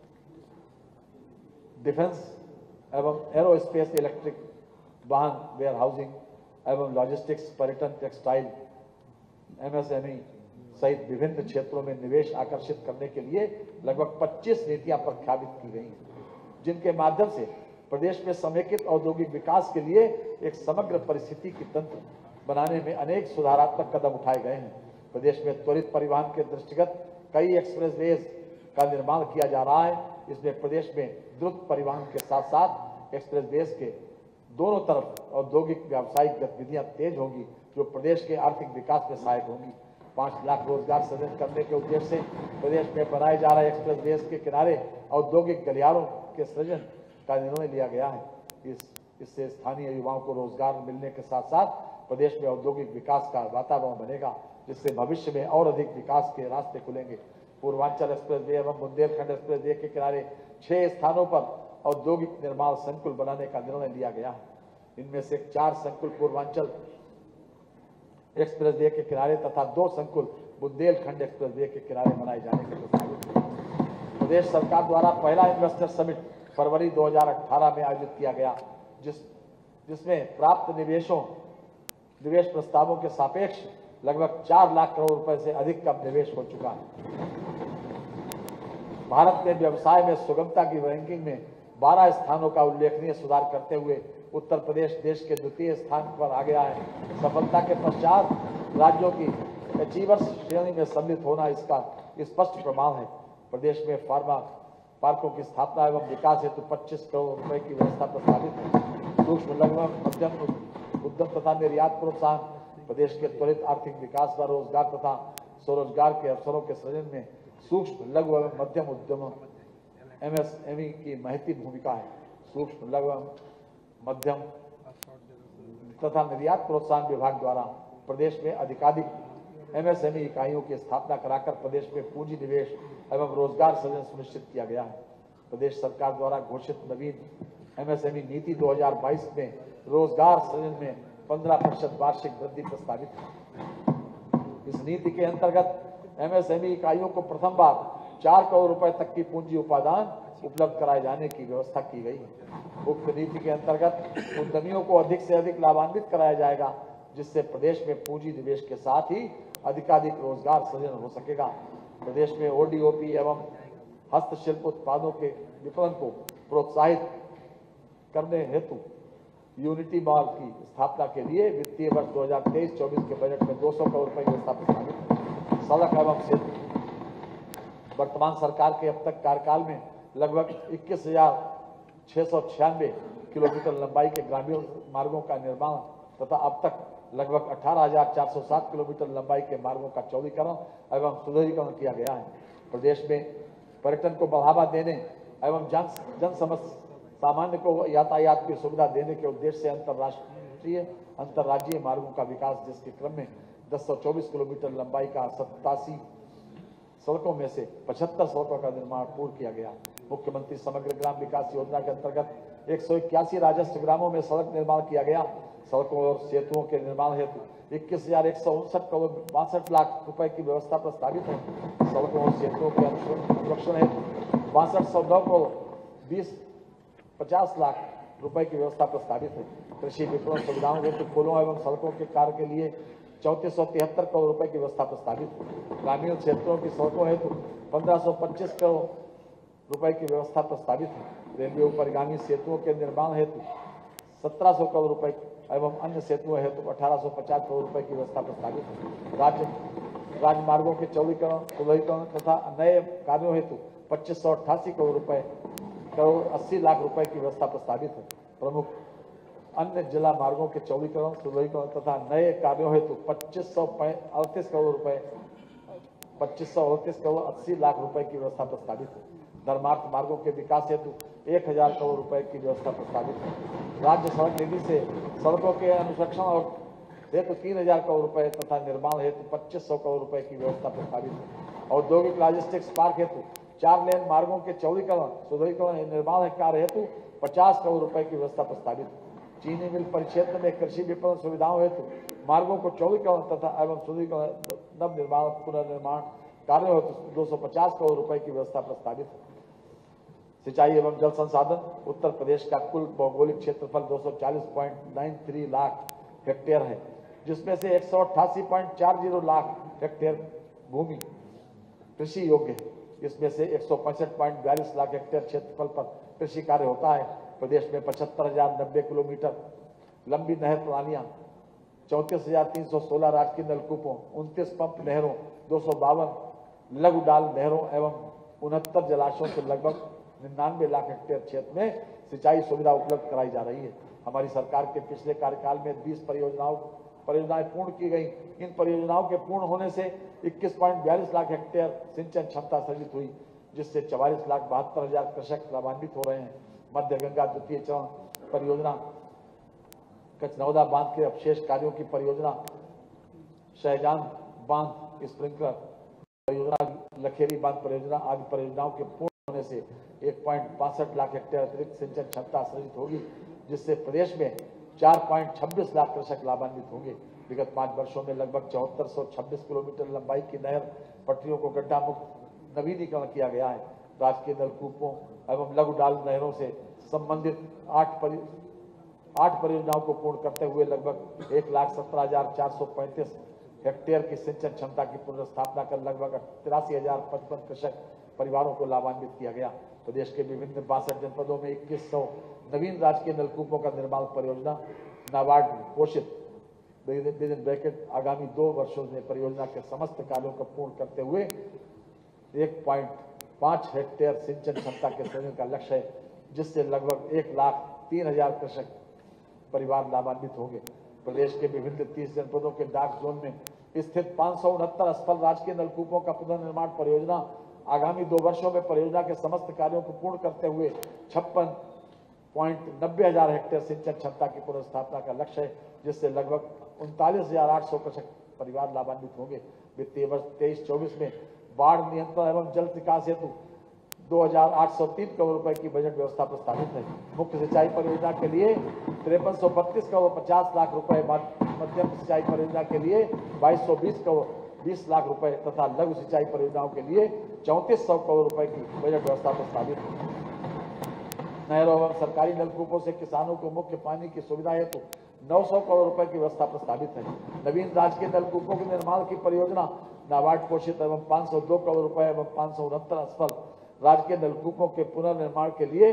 defence एवं एरोस्पेस, इलेक्ट्रिक वाहन, वेयर हाउसिंग एवं लॉजिस्टिक्स, पर्यटन, टेक्सटाइल, एमएसएमई सहित विभिन्न क्षेत्रों में निवेश आकर्षित करने के लिए लगभग पच्चीस नीतियां प्रख्यापित की गई हैं, जिनके माध्यम से प्रदेश में समेकित औद्योगिक विकास के लिए एक समग्र परिस्थिति की तंत्र बनाने में अनेक सुधारात्मक कदम उठाए गए हैं। प्रदेश में त्वरित परिवहन के दृष्टिगत कई एक्सप्रेसवेज का निर्माण किया जा रहा है। इसमें प्रदेश में द्रुत परिवहन के साथ साथ एक्सप्रेसवेज के दोनों तरफ औद्योगिक व्यावसायिक गतिविधियां तेज होंगी, जो प्रदेश के आर्थिक विकास में सहायक होंगी। पांच लाख रोजगार सृजन करने के उद्देश्य से प्रदेश में बनाए जा रहे एक्सप्रेसवेज के किनारे औद्योगिक गलियारों के सृजन का निर्णय लिया गया है। इस इससे स्थानीय युवाओं को रोजगार मिलने के साथ साथ प्रदेश में औद्योगिक विकास का वातावरण बनेगा, जिससे भविष्य में और अधिक विकास के रास्ते खुलेंगे। पूर्वांचल एक्सप्रेसवे एवं बुंदेलखंड एक्सप्रेसवे के किनारे छह स्थानों पर औद्योगिक निर्माण संकुल बनाने का निर्णय लिया गया है। इनमें से चार संकुल पूर्वांचल एक्सप्रेसवे के किनारे तथा दो संकुल बुंदेलखंड एक्सप्रेसवे के किनारे बनाए जाने के प्रस्तावित हैं। प्रदेश सरकार द्वारा पहला इन्वेस्टर समिट फरवरी दो हज़ार अठारह में आयोजित किया गया, जिस जिसमें प्राप्त निवेशों निवेश प्रस्तावों के सापेक्ष लगभग चार लाख करोड़ रुपए से अधिक का निवेश हो चुका है। भारत में व्यवसाय में सुगमता की रैंकिंग में बारह स्थानों का उल्लेखनीय सुधार करते हुए उत्तर प्रदेश देश के द्वितीय स्थान पर आ गया है। सफलता के पश्चात राज्यों की अचीवर्स श्रेणी में सम्मिलित होना इसका स्पष्ट प्रमाण है। प्रदेश में फार्मा पार्कों की स्थापना एवं विकास हेतु पच्चीस करोड़ रुपए की व्यवस्था प्रस्तावित है। सूक्ष्म लघु मध्यम उद्यम तथा निर्यात प्रोत्साहन प्रदेश के त्वरित आर्थिक विकास व रोजगार तथा स्वरोजगार के अवसरों के सृजन में सूक्ष्म लघु एवं मध्यम उद्यम एमएसएमई की महती भूमिका है। सूक्ष्म लघु एवं मध्यम तथा निर्यात प्रोत्साहन विभाग द्वारा प्रदेश में अधिकाधिक एमएसएमई इकाइयों की स्थापना कराकर प्रदेश में पूंजी निवेश एवं रोजगार सृजन सुनिश्चित किया गया है। प्रदेश सरकार द्वारा घोषित नवीन एमएसएमई नीति दो हज़ार बाईस में रोजगार सृजन में पंद्रह प्रतिशत वार्षिक वृद्धि प्रस्तावित है। इस नीति के अंतर्गत एमएसएमई इकाइयों को प्रथम बार चार करोड़ रुपए तक की पूंजी उपादान उपलब्ध कराए जाने की व्यवस्था की गई है। उक्त नीति के अंतर्गत उद्यमियों को अधिक से अधिक लाभान्वित कराया जाएगा, जिससे प्रदेश में पूंजी निवेश के साथ ही अधिकाधिक रोजगार सृजन हो सकेगा। प्रदेश में ओडीओपी एवं हस्तशिल्प उत्पादों के विपणन को प्रोत्साहित करने हेतु यूनिटी मॉल की स्थापना के लिए वित्तीय वर्ष दो हज़ार तेईस चौबीस के बजट में दो सौ करोड़ रुपए की व्यवस्था प्रस्तावित है। सड़क एवं सेतु वर्तमान सरकार के अब तक कार्यकाल में लगभग इक्कीस हजार छह सौ छियानवे किलोमीटर लंबाई के ग्रामीण मार्गों का निर्माण तथा अब तक लगभग अठारह हजार चार सौ सात किलोमीटर लंबाई के मार्गों का चौड़ीकरण एवं सुदृढ़ीकरण किया गया है। प्रदेश में पर्यटन को बढ़ावा देने एवं जन जन समझ सामान्य को यातायात की सुविधा देने के उद्देश्य से अंतर्राष्ट्रीय अंतर्राज्यीय मार्गों का विकास, जिसके क्रम में दस सौ चौबीस किलोमीटर लंबाई का सत्तासी सड़कों में से पचहत्तर सड़कों का निर्माण पूर्ण किया गया। मुख्यमंत्री समग्र ग्राम विकास योजना के अंतर्गत एक सौ इक्यासी राजस्व ग्रामों में सड़क निर्माण किया गया। सड़कों और सेतुओं के निर्माण हेतु इक्कीस हजार एक सौ उनसठ करोड़ बासठ लाख रुपए की व्यवस्था प्रस्तावित है। सड़कों और सेतुओं के अनुरक्षण हेतु बासठ सौ नौ करोड़ बीस पचास लाख रुपए की व्यवस्था प्रस्तावित है। कृषि विपणन सुविधाओं हेतु पुलों एवं सड़कों के कार्य के लिए चौंतीस सौ तिहत्तर करोड़ रुपए की व्यवस्था प्रस्तावित है। ग्रामीण क्षेत्रों की सड़कों हेतु पंद्रह सौ पच्चीस करोड़ रुपए की व्यवस्था प्रस्तावित है। रेलवे उपरिगामी सेतुओं के निर्माण हेतु सत्रह सौ करोड़ रुपए एवं अन्य सेतुओं हेतु अठारह सौ पचास करोड़ रुपए की व्यवस्था प्रस्तावित है। राज्य राजमार्गों के चौड़ीकरण, सुदृढ़ीकरण तथा नए कार्यों हेतु पच्चीस सौ अट्ठासी करोड़ रुपए करोड़ अस्सी लाख रुपए की व्यवस्था प्रस्तावित है। प्रमुख अन्य जिला मार्गों के चौड़ीकरण, सुदृढ़ीकरण तथा नए कार्यों हेतु पच्चीस सौ अड़तीस करोड़ रुपए पच्चीस सौ अड़तीस करोड़ अस्सी लाख रुपए की व्यवस्था प्रस्तावित है। धर्मार्थ मार्गों के विकास हेतु एक हजार करोड़ रुपए की व्यवस्था प्रस्तावित है। राज्य सड़क निधि से सड़कों के अनुरक्षण और हेतु तीन हजार करोड़ रुपए तथा निर्माण हेतु पच्चीस सौ करोड़ रुपए की व्यवस्था प्रस्तावित है। औद्योगिक लॉजिस्टिक्स पार्क हेतु चार लेन मार्गों के चौड़ीकरण, सुदृढ़ीकरण, निर्माण कार्य हेतु पचास करोड़ रुपए की व्यवस्था प्रस्तावित है। चीनी मिल परिक्षेत्र में कृषि विपणन सुविधाओं हेतु मार्गों को चौड़ीकरण तथा एवं सुदृढ़ीकरण, नव निर्माण, पुनर्निर्माण कार्यों हेतु दो सौ पचास करोड़ रुपए की व्यवस्था प्रस्तावित है। सिंचाई एवं जल संसाधन उत्तर प्रदेश का कुल भौगोलिक क्षेत्रफल दो सौ चालीस पॉइंट नौ तीन लाख हेक्टेयर है, जिसमें से एक सौ अट्ठासी पॉइंट चार जीरो लाख हेक्टेयर भूमि कृषि योग्य है। इसमें से एक सौ पैंसठ पॉइंट बयालीस लाख हेक्टेयर क्षेत्रफल पर कृषि कार्य होता है। प्रदेश में पचहत्तर हजार नब्बे किलोमीटर लंबी नहर प्रणालियां, चौंतीस हजार तीन सौ सोलह राजकीय नलकूपों, उनतीस पंप नहरों, दो सौ बावन लघु डाल नहरों एवं उनहत्तर जलाशयों से लगभग निन्यानवे लाख हेक्टेयर क्षेत्र में सिंचाई सुविधा उपलब्ध कराई जा रही है। हमारी सरकार के पिछले कार्यकाल में बीस परियोजनाओं परियोजनाएं पूर्ण की गई। इन परियोजनाओं के पूर्ण होने से इक्कीस पॉइंट बयालीस लाख हेक्टेयर सिंचन क्षमता सृजित हुई, जिससे चवालीस लाख बहत्तर हजार कृषक लाभान्वित हो रहे हैं। मध्य गंगा द्वितीय चरण परियोजना, कचनौदा बांध के अवशेष कार्यों की परियोजना, शहजान बांध स्प्रिंकलर परियोजना, लखेरी बांध परियोजना आदि परियोजनाओं के पूर्ण होने से एक पॉइंट बासठ लाख हेक्टेयर अतिरिक्त सिंचन क्षमता सृजित होगी, जिससे प्रदेश में चार पॉइंट छब्बीस लाख कृषक लाभान्वित होंगे। विगत पांच वर्षों में लगभग चौहत्तर सौ छब्बीस किलोमीटर लंबाई की नहर पटरियों को गड्ढा मुक्त नवीनीकरण किया गया है। राजकीय नलकूपों एवं लघु डाल नहरों से संबंधित आठ परि आठ परियोजनाओं को पूर्ण करते हुए लगभग एक लाख सत्रह हजार चार सौ पैंतीस हेक्टेयर की सिंचन क्षमता की पुनर्स्थापना कर लगभग तिरासी हजार पचपन कृषक परिवारों को लाभान्वित किया गया। प्रदेश के विभिन्न बासठ जनपदों में इक्कीस सौ नवीन राजकीय नलकूपों का निर्माण परियोजना नाबार्ड पोषित विदिन ब्रैकेट आगामी दो वर्षों में परियोजना के समस्त कार्यों को पूर्ण करते हुए एक पॉइंट पांच हेक्टेयर सिंचन क्षमता के सृजन का लक्ष्य है, जिससे लगभग एक लाख तीन हजार कृषक परिवार लाभान्वित होंगे। प्रदेश के विभिन्न तीस जनपदों के डाक जोन में स्थित पांच सौ उनहत्तर असफल राजकीय नलकूपों का पुनर्निर्माण परियोजना आगामी दो वर्षों में परियोजना के समस्त कार्यों को पूर्ण करते हुए छप्पन पॉइंट नब्बे हजार हेक्टेयर सिंचन क्षमता की पुनर्स्थापना का लक्ष्य है, जिससे लगभग उनतालीस हजार आठ सौ कृषक परिवार लाभान्वित होंगे। वित्तीय वर्ष तेईस चौबीस में बाढ़ नियंत्रण एवं जल विकास हेतु दो हजार आठ सौ तीन करोड़ रुपए की बजट व्यवस्था प्रस्तावित है। मुख्य सिंचाई परियोजना के लिए तिरपन सौ बत्तीस करोड़ पचास लाख रुपए, मध्यम सिंचाई परियोजना के लिए बाईस सौ बीस करोड़ बीस लाख रुपए तथा लघु सिंचाई परियोजनाओं के लिए चौंतीस सौ करोड़ रुपए की बजट व्यवस्था प्रस्तावित है। नहरों एवं सरकारी नलकूपों से किसानों को मुख्य पानी की सुविधा हेतु नौ सौ करोड़ रुपए की व्यवस्था प्रस्तावित है। नवीन राजकीय नलकूपों के निर्माण की परियोजना नाबार्ड पोषित एवं पाँच सौ दो करोड़ रुपए एवं पाँच सौ उनहत्तर असफल राजकीय नलकूपों के पुनर्निर्माण के लिए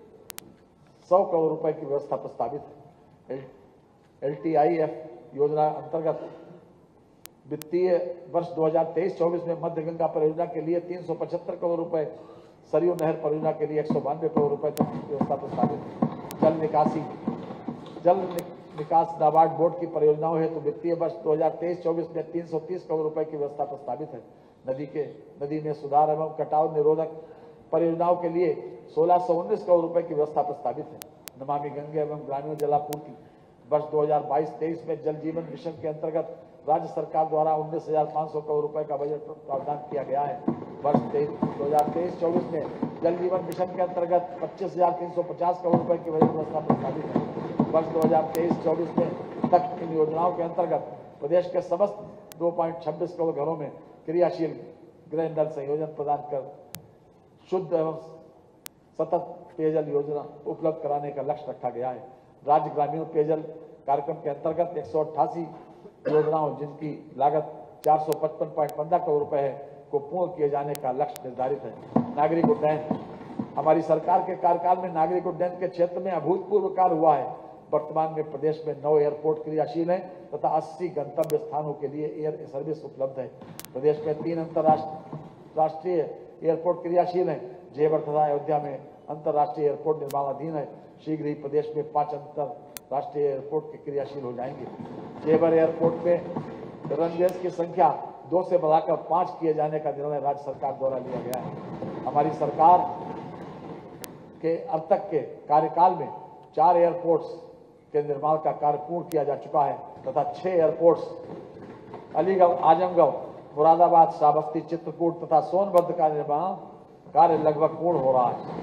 सौ करोड़ रुपए की व्यवस्था प्रस्तावित है। एल टी आई एफ योजना अंतर्गत वित्तीय वर्ष दो हजार तेईस चौबीस में मध्य गंगा परियोजना के लिए तीन सौ पचहत्तर करोड़ रुपए, सरयू नहर परियोजना के लिए एक सौ बानवे करोड़ रुपए तक की व्यवस्था प्रस्तावित है। जल निकासी जल निकास नाबार्ड बोर्ड की परियोजनाओं हेतु वित्तीय वर्ष दो हजार तेईस चौबीस में तीन सौ तीस करोड़ रुपए की व्यवस्था प्रस्तावित है। नदी के नदी में सुधार एवं कटाव निरोधक परियोजनाओं के लिए सोलह सौ उन्नीस करोड़ रुपए की व्यवस्था प्रस्तावित है। नमामि गंगे एवं ग्रामीण जलापूर्ति वर्ष दो हजार बाईस तेईस में जल जीवन मिशन के अंतर्गत राज्य सरकार द्वारा उन्नीस हजार पाँच सौ करोड़ रुपए का बजट प्रावधान किया गया है। वर्ष दो हजार तेईस चौबीस में जल जीवन मिशन के अंतर्गत पच्चीस हजार तीन सौ पचास करोड़ रुपए की बजट व्यवस्था प्रस्तावित है। वर्ष दो हजार तेईस चौबीस में तक इन योजनाओं के अंतर्गत प्रदेश के समस्त दो पॉइंट छब्बीस करोड़ घरों में क्रियाशील गृह नल संयोजन प्रदान कर शुद्ध एवं सतत पेयजल योजना उपलब्ध कराने का लक्ष्य रखा गया है। राज्य ग्रामीण पेयजल कार्यक्रम के अंतर्गत एक सौ अट्ठासी योजनाओं जिनकी लागत चार सौ पचपन पॉइंट पंद्रह करोड़ रुपए है को पूर्ण किए जाने का लक्ष्य निर्धारित है। नागरिक उड्डयन हमारी सरकार के कार्यकाल में नागरिक उड्डयन के क्षेत्र में अभूतपूर्व कार्य हुआ है। वर्तमान में प्रदेश में नौ एयरपोर्ट क्रियाशील हैं तथा अस्सी गंतव्य स्थानों के लिए एयर सर्विस उपलब्ध है। प्रदेश में तीन अंतर्राष्ट्रीय एयरपोर्ट क्रियाशील हैं। जेवर तथा अयोध्या में अंतर्राष्ट्रीय एयरपोर्ट निर्माणाधीन है। शीघ्र ही प्रदेश में पांच अंतर्राष्ट्रीय एयरपोर्ट के क्रियाशील हो जाएंगे। जेवर एयरपोर्ट में रनवेज की संख्या दो से बढ़ाकर पांच किए जाने का निर्णय राज्य सरकार द्वारा लिया गया है। हमारी सरकार के अब तक के कार्यकाल में चार एयरपोर्ट्स के निर्माण का कार्य पूर्ण किया जा चुका है तथा छह एयरपोर्ट्स अलीगढ़, आजमगढ़, मुरादाबाद, श्रावस्ती, चित्रकूट तथा सोनभद्र का निर्माण कार्य लगभग पूर्ण हो रहा है।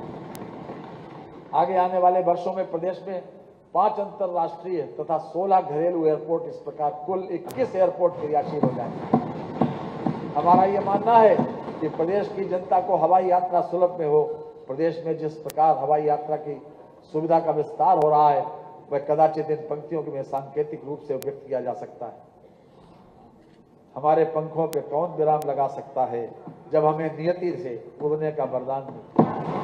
आगे आने वाले वर्षों में प्रदेश में पांच अंतर्राष्ट्रीय तथा सोलह घरेलू एयरपोर्ट इस प्रकार कुल इक्कीस एयरपोर्ट क्रियाशील हो जाएंगे। हमारा यह मानना है कि प्रदेश की जनता को हवाई यात्रा सुलभ में हो। प्रदेश में जिस प्रकार हवाई यात्रा की सुविधा का विस्तार हो रहा है वह कदाचित इन पंक्तियों में सांकेतिक रूप से व्यक्त किया जा सकता है। हमारे पंखों पे कौन विराम लगा सकता है जब हमें नियति से उड़ने का वरदान मिले।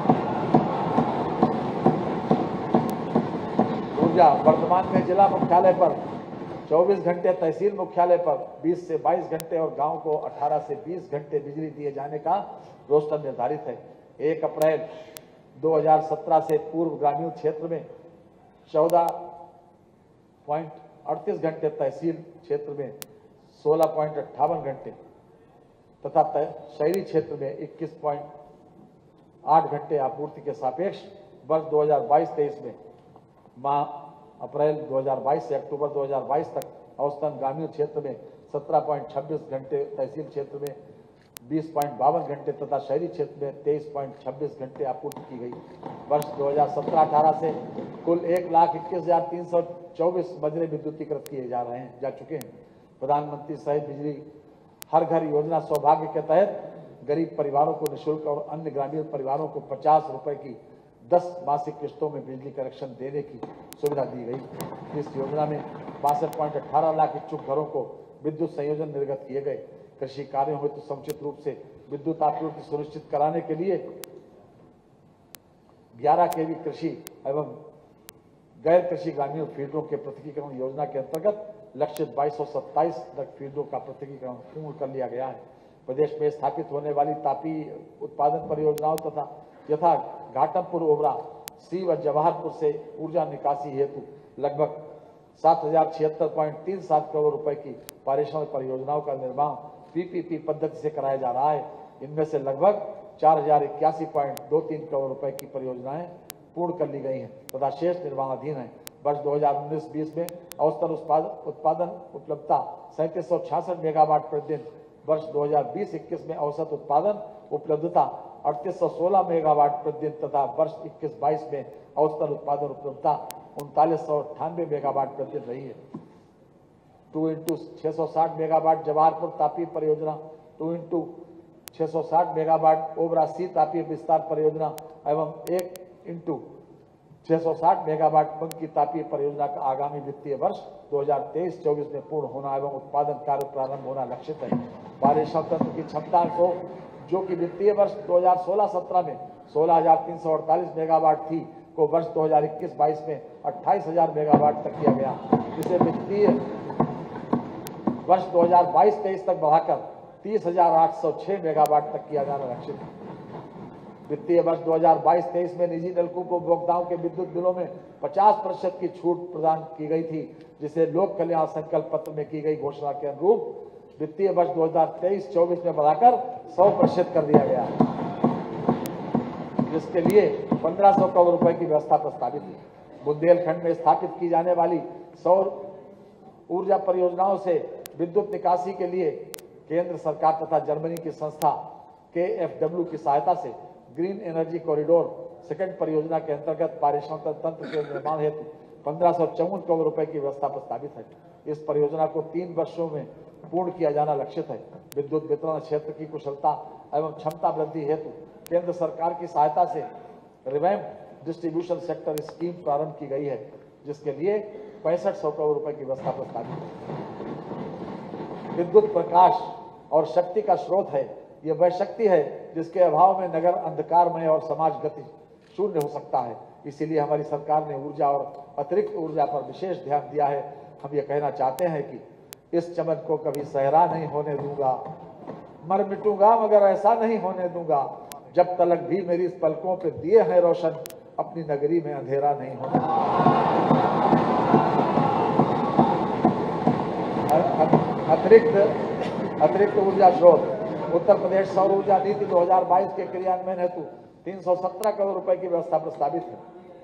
ऊर्जा वर्तमान में जिला मुख्यालय पर चौबीस घंटे, तहसील मुख्यालय पर बीस से बाईस घंटे और गांव को अठारह से बीस घंटे बिजली दिए जाने का रोस्टर निर्धारित है। एक अप्रैल दो हजार सत्रह से पूर्व ग्रामीण क्षेत्र में चौदह पॉइंट अड़तीस घंटे, तहसील क्षेत्र में सोलह पॉइंट अट्ठावन घंटे तथा शहरी क्षेत्र में इक्कीस पॉइंट आठ घंटे आपूर्ति के सापेक्ष वर्ष दो हजार बाईस तेईस में माह अप्रैल दो हजार बाईस से अक्टूबर दो हजार बाईस तक औसतन ग्रामीण क्षेत्र में सत्रह पॉइंट छब्बीस घंटे, तहसील क्षेत्र में बीस पॉइंट बावन घंटे तथा शहरी क्षेत्र में तेईस पॉइंट छब्बीस घंटे आपूर्ति की गई। वर्ष दो हजार सत्रह अठारह से कुल एक लाख इक्कीस हजार तीन सौ चौबीस मजरे विद्युतीकृत किए जा रहे हैं जा चुके हैं। प्रधानमंत्री सहित बिजली हर घर योजना सौभाग्य के तहत गरीब परिवारों को निःशुल्क और अन्य ग्रामीण परिवारों को पचास रुपए की दस मासिक किस्तों में बिजली कनेक्शन देने की सुविधा दी गई। इस योजना में बासठ पॉइंट अठारह लाख इच्छुक घरों को विद्युत संयोजन निर्गत किए गए। कृषि कार्यों हेतु समुचित रूप से विद्युत आपूर्ति सुनिश्चित कराने के लिए ग्यारह केवी कृषि एवं गैर कृषि ग्रामीण फीडरों के पृथकीकरण योजना के अंतर्गत लक्षित बाईस सौ सत्ताईस फीडरों का पृथकीकरण पूर्ण कर लिया गया है। प्रदेश में स्थापित होने वाली तापी उत्पादन परियोजनाओं तथा यथा घाटमपुर, ओबरा, सी व जवाहरपुर से ऊर्जा निकासी हेतु लगभग सात हजार छिहत्तर पॉइंट तीन सात करोड़ रुपए की पारेषण परियोजनाओं का निर्माण पीपीपी पद्धति से कराया जा रहा है। इनमें से लगभग चार हजार इक्यासी पॉइंट दो तीन करोड़ रुपए की परियोजनाएं पूर्ण कर ली गई हैं तथा शेष निर्माणाधीन है। वर्ष दो हजार उन्नीस बीस में औसतन उत्पादन उपलब्धता सैंतीस सौ छियासठ मेगावाट प्रतिदिन, वर्ष दो हजार बीस इक्कीस में औसत उत्पादन उपलब्धता अड़तीस सौ सोलह मेगावाट प्रतिदिन तथा वर्ष इक्कीस बाईस में औसतन उत्पादन उपलब्धता उनतालीस सौ अट्ठानवे मेगावाट प्रतिदिन रही है। टू इंटू छह सौ साठ मेगावाट जवाहरपुर तापी परियोजना, टू इंटू छह सौ साठ मेगावाट ओबरा सी तापी विस्तार परियोजना एवं एक इंटू छह सौ साठ मेगावाट पंकी तापी परियोजना का आगामी वित्तीय वर्ष दो हजार तेईस चौबीस में पूर्ण होना एवं उत्पादन कार्य प्रारंभ होना लक्षित है। पारेषण तंत्र की क्षमता को जो कि वित्तीय वर्ष दो हजार सोलह सत्रह में सोलह हजार तीन सौ अड़तालीस मेगावाट थी को वर्ष दो हजार इक्कीस बाईस में अट्ठाईस हजार मेगावाट तक किया गया, जिसे वित्तीय वर्ष दो हजार बाईस तेईस तक बढ़ाकर तीस हजार आठ सौ छह मेगावाट तक किया जाना लक्षित है। वित्तीय वर्ष दो हजार बाईस तेईस में निजी नलकूप उपभोक्ताओं के विद्युत बिलों में पचास प्रतिशत की छूट प्रदान की गई थी, जिसे लोक कल्याण संकल्प पत्र में की गई घोषणा के अनुरूप वित्तीय वर्ष दो हजार तेईस चौबीस में बढ़ाकर सौ प्रतिशत कर दिया गया। जिसके लिए पंद्रह सौ करोड़ रुपए की व्यवस्था प्रस्तावित है। बुंदेलखंड में स्थापित की जाने वाली सौर ऊर्जा परियोजनाओं से विद्युत निकासी के लिए केंद्र सरकार तथा जर्मनी की संस्था के एफ डब्ल्यू की सहायता से ग्रीन एनर्जी कॉरिडोर सेकंड परियोजना के अंतर्गत पारिश्रमिक तंत्र के निर्माण हेतु पंद्रह सौ चौवन करोड़ रुपए की व्यवस्था प्रस्तावित है। इस परियोजना को तीन वर्षों में पूर्ण किया जाना लक्षित है। विद्युत वितरण क्षेत्र की कुशलता एवं क्षमता वृद्धि हेतु केंद्र सरकार की सहायता से रिवैम्प डिस्ट्रीब्यूशन सेक्टर स्कीम प्रारंभ की गई है, जिसके लिए पैंसठ सौ करोड़ रुपए की व्यवस्था प्रस्तावित है। विद्युत प्रकाश और शक्ति का स्रोत है। यह वह शक्ति है जिसके अभाव में नगर अंधकारमय और समाज गति शून्य हो सकता है। इसीलिए हमारी सरकार ने ऊर्जा और अतिरिक्त ऊर्जा पर विशेष ध्यान दिया है। हम ये कहना चाहते हैं कि इस चमन को कभी सहरा नहीं होने दूंगा, मर मिटूंगा मगर ऐसा नहीं होने दूंगा, जब तलक भी मेरी इस पलकों पे दिए हैं रोशन, अपनी नगरी में अंधेरा नहीं होने दूंगा। अतिरिक्त अतिरिक्त ऊर्जा स्रोत उत्तर प्रदेश सौर ऊर्जा नीति दो हज़ार बाईस के क्रियान्वयन हेतु तीन सौ सत्रह करोड़ रुपए की व्यवस्था प्रस्तावित है।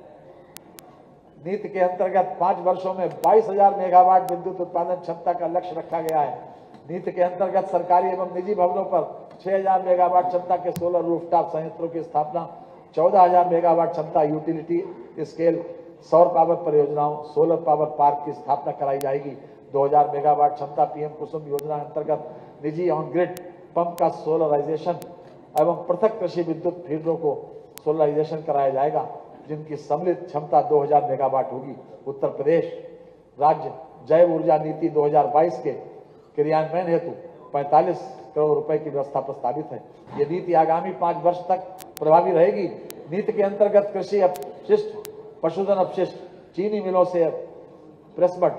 नीति के अंतर्गत पांच वर्षों में बाईस हजार मेगावाट विद्युत उत्पादन क्षमता का लक्ष्य रखा गया है। नीति के अंतर्गत सरकारी एवं निजी भवनों पर छह हजार मेगावाट क्षमता के सोलर रूफटॉप संयंत्रों की स्थापना, चौदह हजार मेगावाट क्षमता यूटिलिटी स्केल सौर पावर परियोजनाओं सोलर पावर पार्क की स्थापना कराई जाएगी। दो हजार मेगावाट क्षमता पीएम कुसुम योजना अंतर्गत निजी ऑन ग्रिड पंप का सोलराइजेशन एवं पृथक कृषि विद्युत फीडरों को सोलराइजेशन कराया जाएगा, जिनकी सम्मिलित क्षमता दो हजार मेगावाट होगी। उत्तर प्रदेश राज्य जैव ऊर्जा नीति दो हज़ार बाईस के क्रियान्वयन हेतु पैंतालीस करोड़ रुपए की व्यवस्था प्रस्तावित है। ये नीति आगामी पांच वर्ष तक प्रभावी रहेगी। नीति के अंतर्गत कृषि अपशिष्ट, पशुधन अपशिष्ट, चीनी मिलों से प्रेसमड,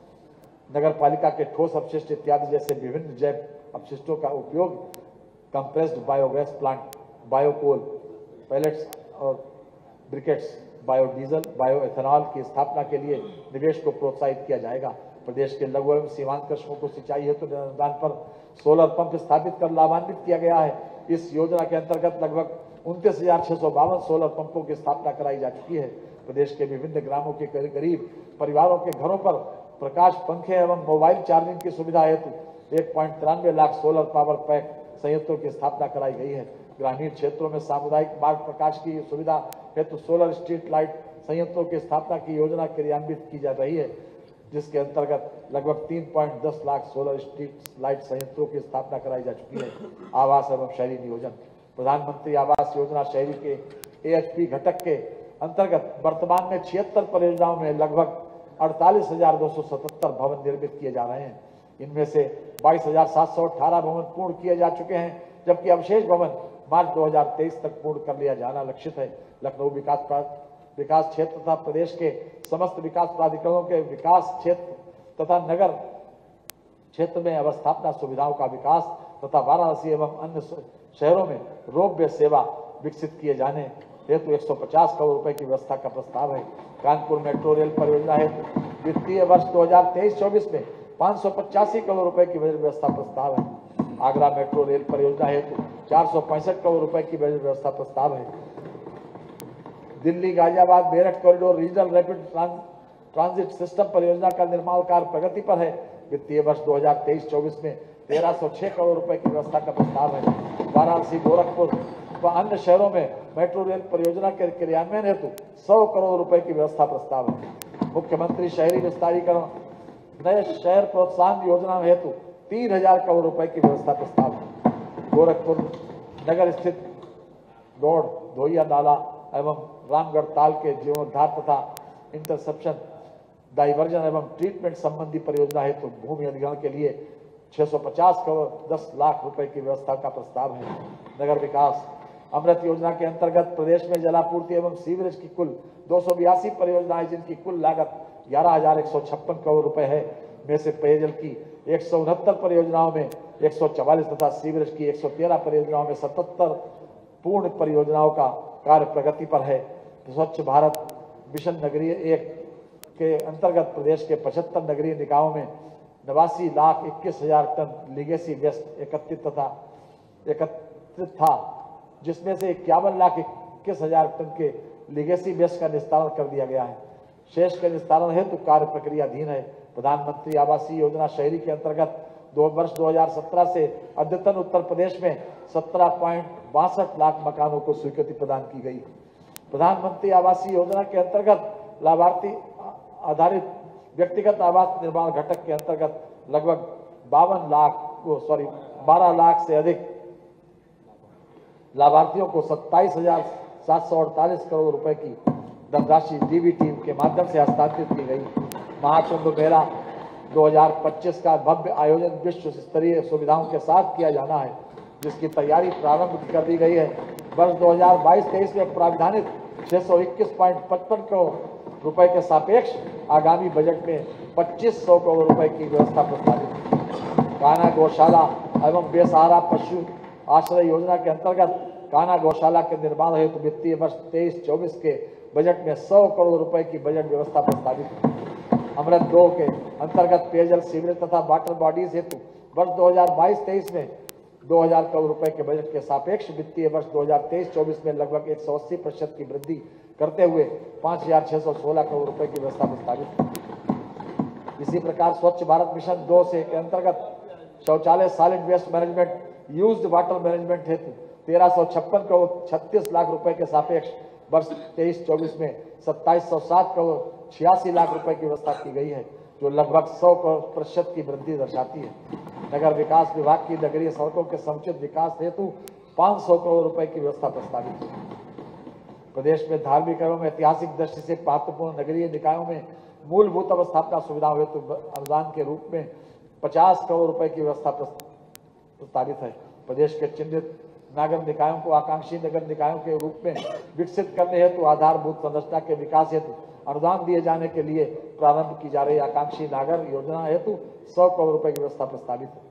नगर पालिका के ठोस अपशिष्ट इत्यादि जैसे विभिन्न जैव अपशिष्टों का उपयोग compressed biogas plant, biocoal pellets और ब्रिकेट्स, बायोडीजल, बायोएथेनॉल की स्थापना के लिए निवेश को प्रोत्साहित किया जाएगा। प्रदेश के लघु एवं सीमांत कृषकों को सिंचाई हेतु तो अनुदान पर सोलर पंप स्थापित कर लाभान्वित किया गया है। इस योजना के अंतर्गत लगभग उनतीस हजार छह सौ बावन सोलर पंपों की स्थापना कराई जा चुकी है। प्रदेश के विभिन्न ग्रामों के गरीब परिवारों के घरों पर प्रकाश पंखे एवं मोबाइल चार्जिंग की सुविधा हेतु एक पॉइंट तिरानवे लाख सोलर पावर पैक संयंत्रों की स्थापना कराई गई है। ग्रामीण क्षेत्रों में सामुदायिक मार्ग प्रकाश की सुविधा हेतु सोलर स्ट्रीट लाइट संयंत्रों की स्थापना की योजना क्रियान्वित की जा रही है, जिसके अंतर्गत लगभग तीन पॉइंट दस लाख सोलर स्ट्रीट लाइट संयंत्रों की स्थापना कराई जा चुकी है। आवास एवं शहरी नियोजन प्रधानमंत्री आवास योजना शहरी के एएचपी घटक के अंतर्गत वर्तमान में छिहत्तर परियोजनाओं में लगभग अड़तालीस हजार दो सौ सतहत्तर भवन निर्मित किए जा रहे हैं। इनमें से बाईस हजार सात सौ अठारह भवन पूर्ण किए जा चुके हैं, जबकि अवशेष भवन मार्च दो हजार तेईस तक पूर्ण कर लिया जाना लक्षित है। लखनऊ विकास विकास क्षेत्र तथा प्रदेश के समस्त विकास प्राधिकरणों के विकास क्षेत्र तथा नगर क्षेत्र में अवस्थापना सुविधाओं का विकास तथा वाराणसी एवं अन्य शहरों में रोपवे सेवा विकसित किए जाने हेतु एक सौ पचास करोड़ रुपए की व्यवस्था का प्रस्ताव है। कानपुर मेट्रो रेल परियोजना हेतु वित्तीय वर्ष दो हजार तेईस चौबीस में पाँच सौ पचासी करोड़ रुपए की व्यवस्था प्रस्ताव है। आगरा मेट्रो रेल परियोजना हेतु चार सौ पैंसठ करोड़ रुपए की व्यवस्था प्रस्ताव है। Delhi Ghaziabad Meerut corridor regional rapid transit system परियोजना का निर्माण कार्य प्रगति पर है। वित्तीय वर्ष दो हजार तेईस चौबीस में तेरह सौ छह करोड़ रुपए की व्यवस्था का प्रस्ताव है। वाराणसी, गोरखपुर व अन्य शहरों में मेट्रो रेल परियोजना के क्रियान्वयन हेतु सौ करोड़ रुपए की व्यवस्था प्रस्ताव है। मुख्यमंत्री शहरी विस्तारीकरण नए शहर प्रोत्साहन योजना हेतु तीन हजार करोड़ रुपए की व्यवस्था प्रस्ताव है। गोरखपुर नगर स्थित दौड़ धोइया नाला एवं रामगढ़ ताल के जीर्णोद्धार तथा इंटरसेप्शन, डाइवर्जन एवं ट्रीटमेंट संबंधी परियोजना हेतु भूमि अधिग्रहण के लिए छह सौ पचास करोड़ दस लाख रुपए की व्यवस्था का प्रस्ताव है। नगर विकास अमृत योजना के अंतर्गत प्रदेश में जलापूर्ति एवं सीवरेज की कुल दो सौ बयासी परियोजनाएं, जिनकी कुल लागत ग्यारह हजार एक सौ छप्पन करोड़ रुपए है, में से पेयजल की एक सौ उनहत्तर परियोजनाओं में एक सौ चवालीस तथा सीवरेज की एक सौ तेरह परियोजनाओं में सतहत्तर पूर्ण परियोजनाओं का कार्य प्रगति पर है। स्वच्छ भारत मिशन नगरीय एक के अंतर्गत प्रदेश के पचहत्तर नगरीय निकायों में नवासी लाख इक्कीस हजार टन लीगेसी वेस्ट एकत्रित तथा एकत्रित था, जिसमें से इक्यावन लाख इक्कीस हजार टन के लीगेसी बेस का निस्तारण कर दिया गया है। शेष के निस्तारण हेतु कार्य प्रक्रियाधीन है। प्रधानमंत्री आवासीय योजना शहरी के अंतर्गत दो वर्ष दो हजार सत्रह से अद्यतन उत्तर प्रदेश में सत्रह पॉइंट बासठ लाख मकानों को स्वीकृति प्रदान की गई। प्रधानमंत्री आवासीय योजना के अंतर्गत लाभार्थी आधारित व्यक्तिगत आवास निर्माण घटक के अंतर्गत लगभग बावन लाख सॉरी बारह लाख से अधिक लाभार्थियों को सत्ताईस हजार सात सौ अड़तालीस करोड़ रुपए की धनराशि डीबीटी के माध्यम से हस्तांतरित की गई। महाकुंभ मेला दो हजार पच्चीस का भव्य आयोजन विश्व स्तरीय सुविधाओं के साथ किया जाना है, जिसकी तैयारी प्रारंभ कर दी गई है। वर्ष दो हजार बाईस तेईस में प्राविधानित छह सौ इक्कीस पॉइंट पचपन करोड़ रुपए के सापेक्ष आगामी बजट में पच्चीस सौ करोड़ रुपए की व्यवस्था प्रस्तावित। कान्हा गौशाला एवं बेसहारा पशु आश्रय योजना के अंतर्गत कान्हा गौशाला के निर्माण हेतु तो वित्तीय वर्ष तेईस चौबीस के बजट में सौ करोड़ रुपए की बजट व्यवस्था प्रस्तावित। अमृत दो के अंतर्गत पेयजल सीवरेज तथा वाटर बॉडीज हेतु वर्ष दो हजार बाईस तेईस में दो हजार करोड़ रुपए के बजट के सापेक्ष वित्तीय वर्ष दो हजार तेईस चौबीस में लगभग एक सौ अस्सी प्रतिशत की वृद्धि करते हुए पाँच हजार छह सौ सोलह करोड़ रुपए की व्यवस्था प्रस्तावित। इसी प्रकार स्वच्छ भारत मिशन दो से के अंतर्गत शौचालय solid waste management used water management हेतु तेरह सौ छप्पन करोड़ छत्तीस लाख रुपए के सापेक्ष वर्ष तेईस चौबीस में सत्ताईस सौ सात करोड़ छियासी लाख रुपए की व्यवस्था की गई है, जो लगभग सौ प्रतिशत की वृद्धि दर्शाती है। नगर विकास विभाग की नगरीय सड़कों के समुचित विकास हेतु पाँच सौ करोड़ रुपए की व्यवस्था प्रस्तावित है। प्रदेश में धार्मिक एवं ऐतिहासिक दृष्टि से महत्वपूर्ण नगरीय निकायों में मूलभूत अवस्थापना सुविधाओं हेतु अनुदान के रूप में पचास करोड़ रुपए की व्यवस्था प्रस्तावित है। प्रदेश के चिन्हित नगर निकायों को आकांक्षी नगर निकायों के रूप में विकसित करने हेतु आधारभूत संरचना के विकास हेतु अनुदान दिए जाने के लिए प्रारंभ की जा रही आकांक्षी नगर योजना हेतु सौ करोड़ रुपए की व्यवस्था प्रस्तावित है।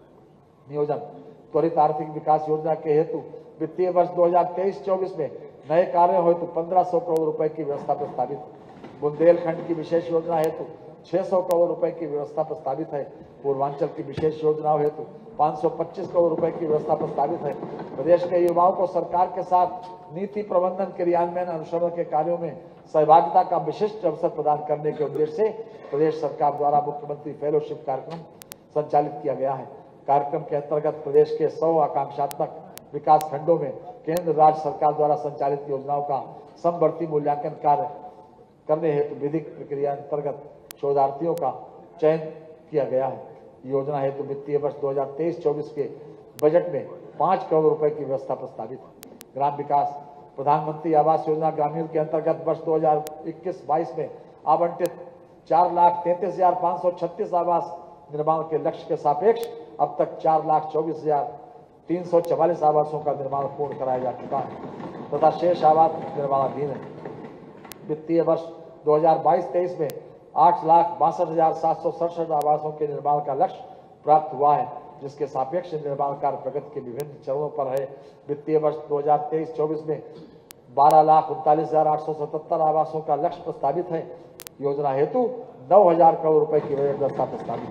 नियोजन त्वरित आर्थिक विकास योजना के हेतु वित्तीय वर्ष दो हजार तेईस चौबीस में नए कार्यों हेतु पंद्रह सौ करोड़ रुपए की व्यवस्था प्रस्तावित है। बुंदेलखंड की विशेष योजना हेतु छह सौ करोड़ रुपए की व्यवस्था प्रस्तावित है। पूर्वांचल की विशेष योजनाओं हेतु पाँच सौ पच्चीस करोड़ रुपए की व्यवस्था प्रस्तावित है। प्रदेश के युवाओं को सरकार के साथ नीति प्रबंधन क्रियान्वयन अनुसरण के कार्यों में सहभागिता का विशिष्ट अवसर प्रदान करने के उद्देश्य से प्रदेश सरकार द्वारा मुख्यमंत्री फेलोशिप कार्यक्रम संचालित किया गया है। कार्यक्रम के अंतर्गत प्रदेश के सौ आकांक्षात्मक विकास खंडों में केंद्र राज्य सरकार द्वारा संचालित योजनाओं का समवर्ती मूल्यांकन कार्य करने हेतु विधिक प्रक्रिया अंतर्गत शोधार्थियों का चयन किया गया है। योजना हेतु वित्तीय वर्ष दो हजार तेईस चौबीस के बजट में पाँच करोड़ रुपए की व्यवस्था प्रस्तावित है। ग्राम विकास प्रधानमंत्री आवास योजना ग्रामीण के अंतर्गत वर्ष दो हजार इक्कीस बाईस में आवंटित चार लाख तैंतीस हजार पाँच सौ छत्तीस आवास निर्माण के लक्ष्य के सापेक्ष अब तक चार लाख चौबीस हजार तीन सौ चवालीस आवासों का निर्माण पूर्ण कराया जा चुका है तथा शेष आवास निर्माणाधीन है। वित्तीय वर्ष दो हजार बाईस तेईस में आठ लाख बासठ हजार सात सौ सड़सठ आवासों के निर्माण का लक्ष्य प्राप्त हुआ है, जिसके सापेक्ष निर्माण कार्य प्रगति के विभिन्न चरणों पर है। वित्तीय वर्ष दो हजार तेईस चौबीस में बारह लाख उनतालीस हजार आठ सौ सतहत्तर आवासों का लक्ष्य प्रस्तावित है। योजना हेतु नौ हजार करोड़ रुपए की व्यवस्था प्रस्तावित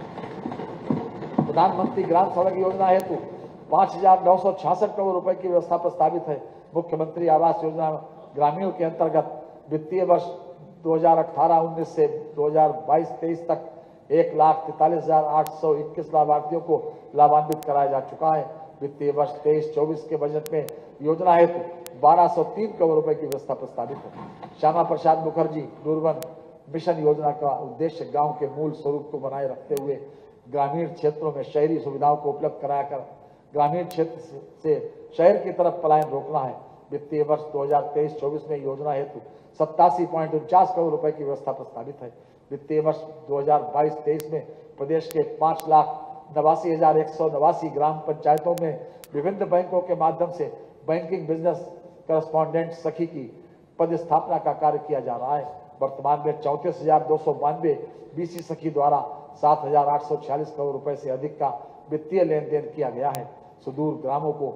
है। प्रधानमंत्री ग्राम सड़क योजना हेतु पाँच हजार नौ सौ छियासठ करोड़ रुपए की व्यवस्था प्रस्तावित है। मुख्यमंत्री आवास योजना ग्रामीण के अंतर्गत वित्तीय वर्ष दो हजार अठारह उन्नीस से दो हजार बाईस तेईस तक एक लाख तैतालीस हजार आठ सौ इक्कीस लाभार्थियों को लाभान्वित कराया जा चुका है। वित्तीय वर्ष तेईस चौबीस के बजट में योजना हेतु बारह सौ तीन करोड़ रुपए की व्यवस्था प्रस्तावित है। श्यामा प्रसाद मुखर्जी रुर्बन मिशन योजना का उद्देश्य गांव के मूल स्वरूप को बनाए रखते हुए ग्रामीण क्षेत्रों में शहरी सुविधाओं को उपलब्ध कराकर ग्रामीण क्षेत्र से शहर की तरफ पलायन रोकना है। वित्तीय वर्ष दो हजार तेईस चौबीस में योजना हेतु सत्तासी पॉइंट उनचास करोड़ रुपए की व्यवस्था प्रस्तावित है। वित्तीय वर्ष दो हजार बाईस तेईस में प्रदेश के पाँच लाख नवासी हजार एक सौ नवासी ग्राम पंचायतों में विभिन्न बैंकों के माध्यम से बैंकिंग बिजनेस करस्पॉन्डेंट सखी की पद स्थापना का कार्य किया जा रहा है। वर्तमान में चौंतीस हजार दो सौ बानवे बीसी सखी द्वारा सात हजार आठ सौ छियालीस करोड़ रुपए से अधिक का वित्तीय लेन देन किया गया है। सुदूर ग्रामों को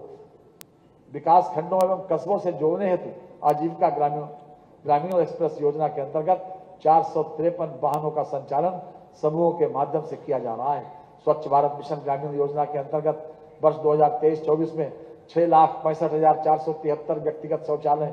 विकास खंडों एवं कस्बों से जोड़ने हेतु आजीविका ग्रामीण ग्रामीण एक्सप्रेस योजना के अंतर्गत चार सौ तिरपन वाहनों का संचालन समूहों के माध्यम से किया जा रहा है। स्वच्छ भारत मिशन ग्रामीण योजना के अंतर्गत वर्ष दो हजार तेईस चौबीस में छह लाख पैंसठ हजार चार सौ तिहत्तर व्यक्तिगत शौचालय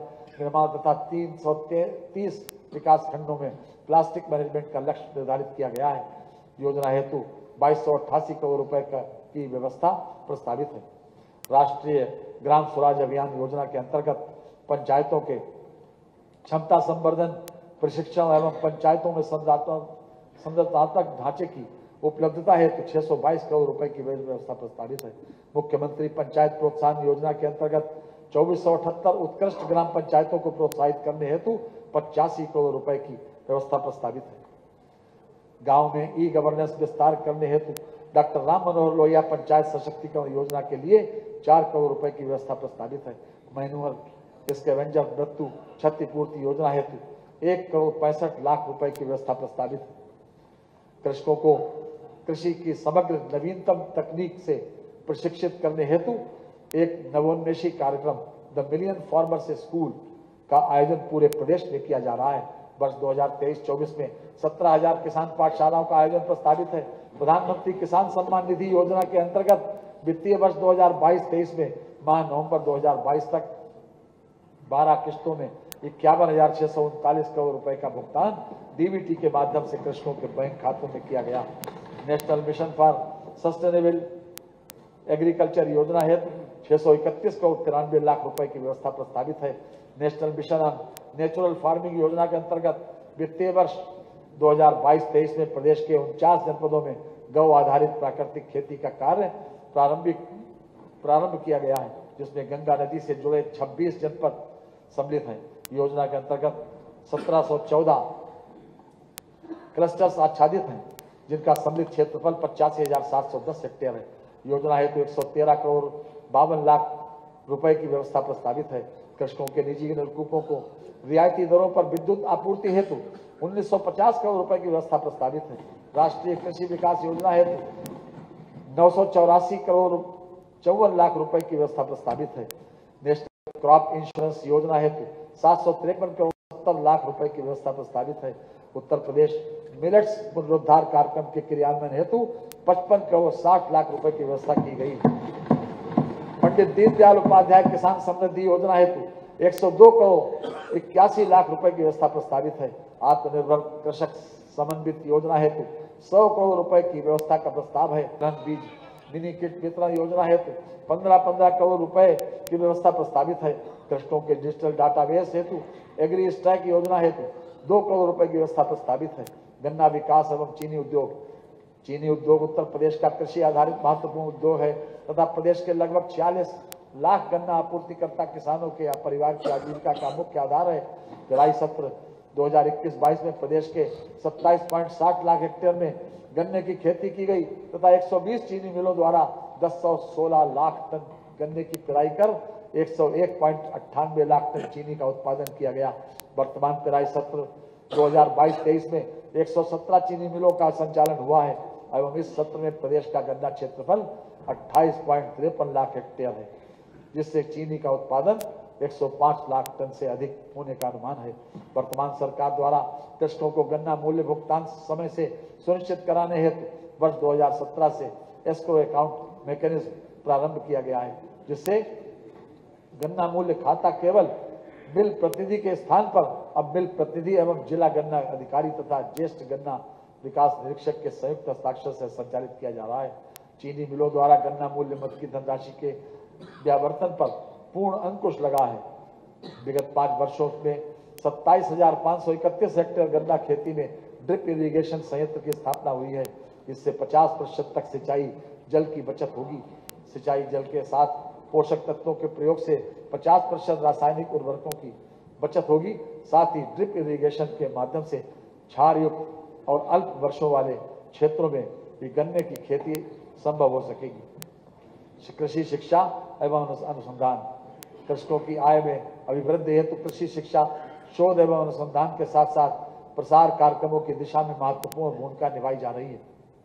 निर्माण तथा तीन सौ तीस विकास खंडों में प्लास्टिक मैनेजमेंट का लक्ष्य निर्धारित किया गया है। योजना हेतु बाईस सौ अट्ठासी करोड़ रुपए का की व्यवस्था प्रस्तावित है। राष्ट्रीय ग्राम स्वराज अभियान योजना के अंतर्गत पंचायतों के क्षमता संवर्धन प्रशिक्षण एवं पंचायतों में संरचनात्मक ढांचे की उपलब्धता हेतु छह सौ बाईस करोड़ रुपए की व्यवस्था प्रस्तावित है। मुख्यमंत्री पंचायत प्रोत्साहन योजना के अंतर्गत चौबीस सौ अठहत्तर उत्कृष्ट ग्राम पंचायतों को प्रोत्साहित करने हेतु पचासी करोड़ रुपए की व्यवस्था प्रस्तावित है। गांव में ई गवर्नेंस विस्तार करने हेतु डॉक्टर राम मनोहर लोहिया पंचायत सशक्तिकरण योजना के लिए चार करोड़ रुपए की व्यवस्था प्रस्तावित है। मैनुअल स्कैवेंजर मृत्यु क्षतिपूर्ति योजना हेतु एक करोड़ पैंसठ लाख रुपए की व्यवस्था प्रस्तावित है। कृषकों को कृषि की समग्र नवीनतम तकनीक से प्रशिक्षित करने हेतु एक नवोन्मेषी कार्यक्रम द मिलियन फार्मर्स स्कूल का आयोजन पूरे प्रदेश में किया जा रहा है। वर्ष दो हज़ार तेईस चौबीस में सत्रह हजार किसान पाठशालाओं का आयोजन प्रस्तावित है। प्रधानमंत्री किसान सम्मान निधि योजना के अंतर्गत वित्तीय वर्ष दो हज़ार बाईस तेईस में माह नवंबर दो हज़ार बाईस तक बारह किस्तों में इक्यावन हजार छह सौ उनतालीस करोड़ रुपए का भुगतान डीबीटी के माध्यम से कृषकों के बैंक खातों में किया गया। National mission for sustainable agriculture योजना हेतु छह सौ इकतीस करोड़ तिरानवे लाख रुपए की व्यवस्था प्रस्तावित है। National mission on natural farming योजना के अंतर्गत वित्तीय वर्ष दो हज़ार बाईस तेईस में प्रदेश के उनचास जनपदों में गौ आधारित प्राकृतिक खेती का कार्य प्रारंभिक प्रारंभ किया गया है, जिसमें गंगा नदी से जुड़े छब्बीस जनपद सम्मिलित हैं। योजना के अंतर्गत सत्रह सौ चौदह क्लस्टर्स आच्छादित हैं, जिनका सम्मिलित क्षेत्रफल पचासी हजार सात सौ दस हेक्टेयर है। योजना हेतु एक सौ तेरह करोड़ बावन लाख रुपए की व्यवस्था प्रस्तावित है। कृषकों के निजी नलकूपों को रियायती दरों पर विद्युत आपूर्ति हेतु उन्नीस सौ पचास करोड़ रुपए की व्यवस्था प्रस्तावित है। राष्ट्रीय कृषि विकास योजना हेतु नौ सौ चौरासी करोड़ चौवन लाख रुपए की व्यवस्था प्रस्तावित है। नेशनल क्रॉप इंश्योरेंस योजना हेतु सात सौ तिरपन करोड़ सत्तर लाख रुपए की व्यवस्था प्रस्तावित है। उत्तर प्रदेश मिलेट्स पुनरुद्धार कार्यक्रम के क्रियान्वयन हेतु पचपन करोड़ साठ लाख रुपए की व्यवस्था की गई। पंडित दीनदयाल उपाध्याय किसान समृद्धि योजना हेतु एक सौ दो करोड़ इक्यासी लाख रुपए की व्यवस्था प्रस्तावित है। आत्मनिर्भर कृषक समन्वित योजना हेतु सौ करोड़ रुपए की व्यवस्था का प्रस्ताव है। धान बीज मिनी किट वितरण योजना हेतु पंद्रह पंद्रह करोड़ रुपए की व्यवस्था प्रस्तावित है। कृषकों के डिजिटल डाटाबेस हेतु एग्री स्टैक योजना हेतु दो करोड़ रुपए की व्यवस्था प्रस्तावित है। गन्ना विकास एवं चीनी उद्योग चीनी उद्योग उत्तर प्रदेश का कृषि आधारित महत्वपूर्ण उद्योग है तथा प्रदेश के लगभग छियालीस लाख गन्ना आपूर्तिकर्ता किसानों के परिवार की आजीविका का मुख्य आधार है। पेराई सत्र दो हज़ार इक्कीस बाईस में प्रदेश के सत्ताईस पॉइंट साठ लाख हेक्टेयर में गन्ने की खेती की गई तथा एक सौ बीस चीनी मिलों द्वारा दस सौ सोलह लाख टन गन्ने की पेराई कर एक सौ एक पॉइंट अट्ठानवे लाख टन चीनी का उत्पादन किया गया। वर्तमान पेराई सत्र दो हज़ार बाईस तेईस में एक सौ सत्रह चीनी मिलों का संचालन हुआ है एवं इस सत्र में प्रदेश का गन्ना क्षेत्रफल अट्ठाईस पॉइंट तिरपन लाख हेक्टेयर है, जिससे चीनी का उत्पादन एक सौ पाँच लाख टन से अधिक होने का अनुमान है। वर्तमान सरकार द्वारा कृषकों को गन्ना मूल्य भुगतान समय से सुनिश्चित कराने हेतु वर्ष दो हज़ार सत्रह से एस्क्रो अकाउंट मैकेनिज्म प्रारंभ किया गया है, जिससे गन्ना मूल्य खाता केवल मिल प्रतिनिधि के स्थान पर अब मिल प्रतिनिधि एवं जिला गन्ना अधिकारी तथा ज्येष्ठ गन्ना विकास निरीक्षक के संयुक्त हस्ताक्षर से संचालित किया जा रहा है। चीनी मिलों द्वारा गन्ना मूल्य मद की धनराशि के व्यावर्तन पर पूर्ण अंकुश लगा है। विगत पांच वर्षों में सत्ताईस हजार पाँच सौ इकतीस हेक्टेयर गन्ना खेती में ड्रिप इरिगेशन संयंत्र की स्थापना हुई है। इससे पचास प्रतिशत तक सिंचाई जल की बचत होगी। सिंचाई जल के साथ पोषक तत्वों के प्रयोग से पचास प्रतिशत रासायनिक उर्वरकों की बचत होगी। साथ ही ड्रिप इरिगेशन के माध्यम से क्षार युक्त और अल्प वर्षों वाले क्षेत्रों में भी गन्ने की खेती संभव हो सकेगी। कृषि शिक्षा एवं अनुसंधान कृषकों की आय में अभिवृद्धि हेतु कृषि शिक्षा शोध एवं अनुसंधान के साथ साथ प्रसार कार्यक्रमों की दिशा में महत्वपूर्ण भूमिका निभाई जा रही है।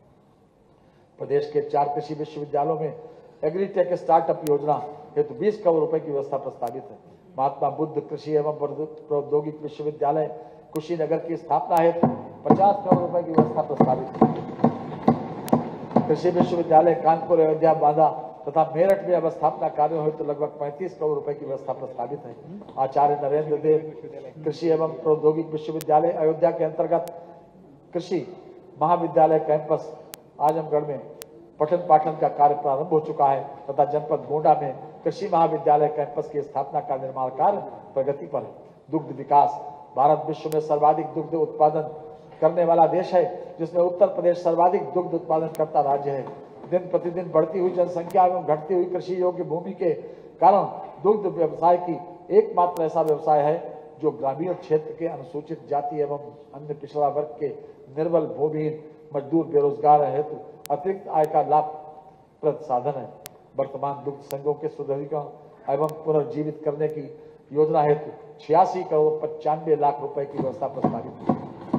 प्रदेश के चार कृषि विश्वविद्यालयों में एग्रीटेक स्टार्टअप योजना हेतु बीस करोड़ रुपए की व्यवस्था प्रस्तावित है। महात्मा बुद्ध कृषि एवं प्रौद्योगिकी विश्वविद्यालय कुशीनगर की स्थापना हेतु पचास करोड़ रुपए की व्यवस्था प्रस्तावित है। कृषि विश्वविद्यालय कानपुर, अयोध्या, बांदा तथा मेरठ में अवस्थापना कार्यों हेतु तो लगभग पैंतीस करोड़ रुपए की व्यवस्था प्रस्तावित है। आचार्य नरेंद्र देव कृषि एवं प्रौद्योगिकी विश्वविद्यालय अयोध्या के अंतर्गत कृषि महाविद्यालय कैंपस आजमगढ़ में पठन पाठन का कार्य प्रारंभ हो चुका है तथा जनपद गोंडा में कृषि महाविद्यालय कैंपस की स्थापना का निर्माण कार्य प्रगति पर है। दुग्ध विकास, भारत विश्व में सर्वाधिक दुग्ध उत्पादन करने वाला देश है, जिसमें उत्तर प्रदेश सर्वाधिक दुग्ध उत्पादन करता राज्य है। दिन प्रतिदिन बढ़ती हुई जनसंख्या एवं घटती हुई कृषि योग्य भूमि के कारण दुग्ध व्यवसाय की एकमात्र ऐसा व्यवसाय है जो ग्रामीण क्षेत्र के अनुसूचित जाति एवं अन्य पिछड़ा वर्ग के निर्बल भूमिहीन मजदूर बेरोजगार हेतु अतिरिक्त आय का लाभप्रद साधन है। वर्तमान दुग्ध संघों के सुदृढ़ीकरण एवं पुनर्जीवित करने की योजना हेतु छियासी करोड़ पचानवे लाख रुपए की व्यवस्था प्रस्तावित है।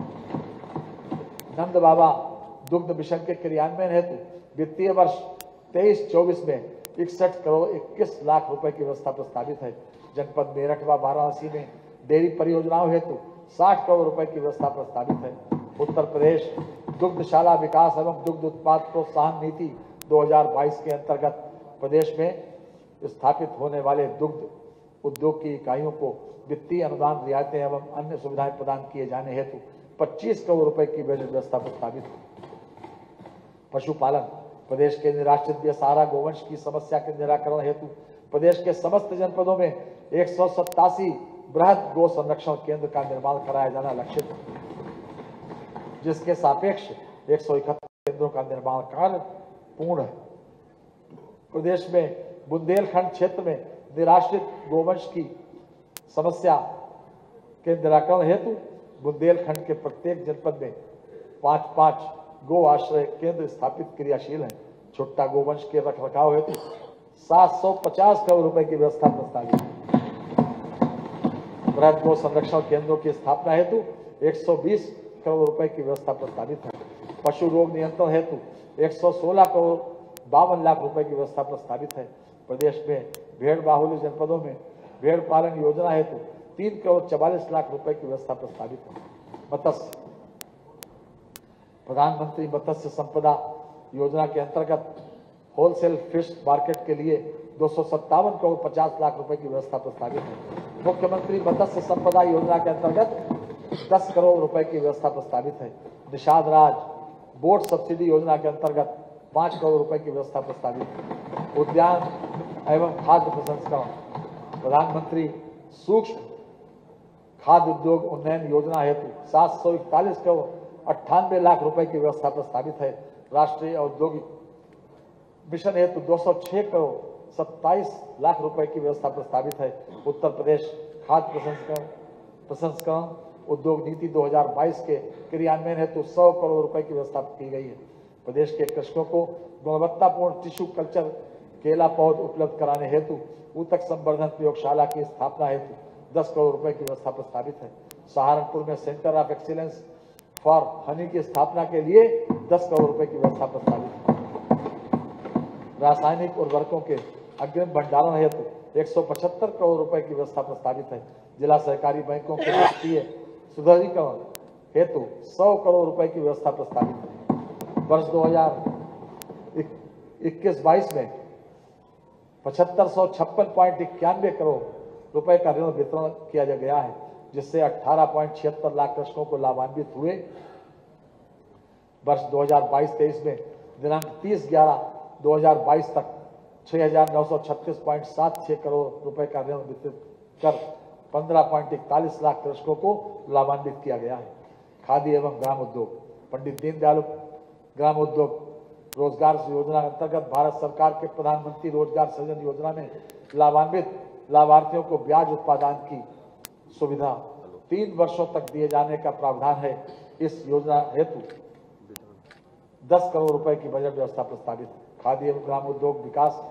नंद बाबा दुग्ध मिशन के क्रियान्वयन हेतु वित्तीय वर्ष तेईस चौबीस में इकसठ करोड़ इक्कीस लाख रुपए की व्यवस्था प्रस्तावित है। जनपद मेरठ व वाराणसी में डेयरी परियोजनाओं हेतु साठ करोड़ रुपए की व्यवस्था प्रस्तावित है। उत्तर प्रदेश दुग्धशाला विकास एवं दुग्ध उत्पाद प्रोत्साहन नीति दो हज़ार बाईस के अंतर्गत प्रदेश में स्थापित होने वाले दुग्ध उद्योग की इकाइयों को वित्तीय अनुदान, रियायतें एवं अन्य सुविधाएं प्रदान किए जाने हेतु पच्चीस करोड़ रुपए की बजट व्यवस्था प्रस्तावित है। पशुपालन, प्रदेश के निराश्रित बेसहारा गोवंश की समस्या के निराकरण हेतु प्रदेश के समस्त जनपदों में एक सौ सत्तासी बृहद गो संरक्षण केंद्र का निर्माण कराया जाना लक्षित है, जिसके सापेक्ष एक सौ इकहत्तर केंद्रों का निर्माण कार्य पूर्ण है। प्रदेश में बुंदेलखंड क्षेत्र में निराश्रित गोवंश की समस्या के निराकरण हेतु बुंदेलखंड के प्रत्येक जनपद में पांच पांच गो आश्रय केंद्र स्थापित क्रियाशील हैं। छोटा गोवंश के रखरखाव हेतु सात सौ पचास करोड़ रुपए की व्यवस्था प्रस्तावित है। बृहद गो संरक्षण केंद्रों की स्थापना हेतु एक सौ बीस करोड़ रुपए की व्यवस्था प्रस्तावित है। पशु रोग नियंत्रण हेतु एक सौ सोलह करोड़ बावन लाख रुपए की व्यवस्था प्रस्तावित है। प्रदेश में भेड़ बाहुल्य जनपदों में भेड़ पालन योजना हेतु तीन करोड़ चवालीस लाख रुपए की व्यवस्था प्रस्तावित है। मत्स्य, प्रधानमंत्री मत्स्य संपदा योजना के अंतर्गत होलसेल फिश मार्केट के लिए दो सौ सत्तावन करोड़ पचास लाख रुपए की व्यवस्था प्रस्तावित है। मुख्यमंत्री मत्स्य संपदा योजना के अंतर्गत दस करोड़ रुपए की व्यवस्था प्रस्तावित है। निषाद राज बोर्ड सब्सिडी योजना के अंतर्गत पांच करोड़ रुपए की व्यवस्था प्रस्तावित है। उद्यान एवं खाद्य प्रसंस्करण, प्रधानमंत्री सूक्ष्म खाद्य उद्योग उन्नयन योजना हेतु सात सौ इकतालीस करोड़ अट्ठानवे लाख रुपए की व्यवस्था प्रस्तावित है। राष्ट्रीय औद्योगिक मिशन हेतु दो सौ छह करोड़ सत्ताईस लाख रुपए की व्यवस्था प्रस्तावित है। उत्तर प्रदेश खाद्य प्रसंस्करण प्रसंस्करण उद्योग नीति दो हज़ार बाईस के क्रियान्वयन हेतु सौ करोड़ रुपए की व्यवस्था की गई है। प्रदेश के कृषकों को गुणवत्तापूर्ण टिश्यू कल्चर केला पौध उपलब्ध कराने हेतु ऊतक संवर्धन प्रयोगशाला की स्थापना हेतु दस करोड़ रुपए की व्यवस्था प्रस्तावित है। सहारनपुर में centre of excellence for honey की स्थापना के लिए दस करोड़ रुपए की व्यवस्था प्रस्तावित है। रासायनिक उर्वरकों के अग्रिम भंडारण हेतु एक सौ पचहत्तर करोड़ रुपए की व्यवस्था प्रस्तावित है। जिला सहकारी बैंकों के वित्तीय सुदृढ़ीकरण हेतु सौ करोड़ रुपए की व्यवस्था प्रस्तावित है। वर्ष दो हजार इक्कीस बाईस में पचहत्तर सौ छप्पन पॉइंट इक्यानवे करोड़ रुपए का ऋण वितरण किया गया है, जिससे अठारह पॉइंट छिहत्तर लाख कृषकों को लाभान्वित हुए। वर्ष दो हज़ार बाईस तेईस में दिनांक तीस ग्यारह दो हज़ार बाईस तक छह हजार नौ सौ छत्तीस पॉइंट सात छह करोड़ रुपए का ऋण वितरित कर पंद्रह पॉइंट इकतालीस लाख कृषकों को लाभान्वित किया गया है। खादी एवं ग्राम उद्योग, पंडित दीनदयाल ग्राम उद्योग रोजगार योजना अंतर्गत भारत सरकार के प्रधानमंत्री रोजगार सृजन योजना में लाभान्वित लाभार्थियों को ब्याज उत्पादन की सुविधा तीन वर्षों तक दिए जाने का प्रावधान है। इस योजना हेतु दस करोड़ रुपए की बजट व्यवस्था प्रस्तावित है। खादी एवं ग्राम उद्योग विकास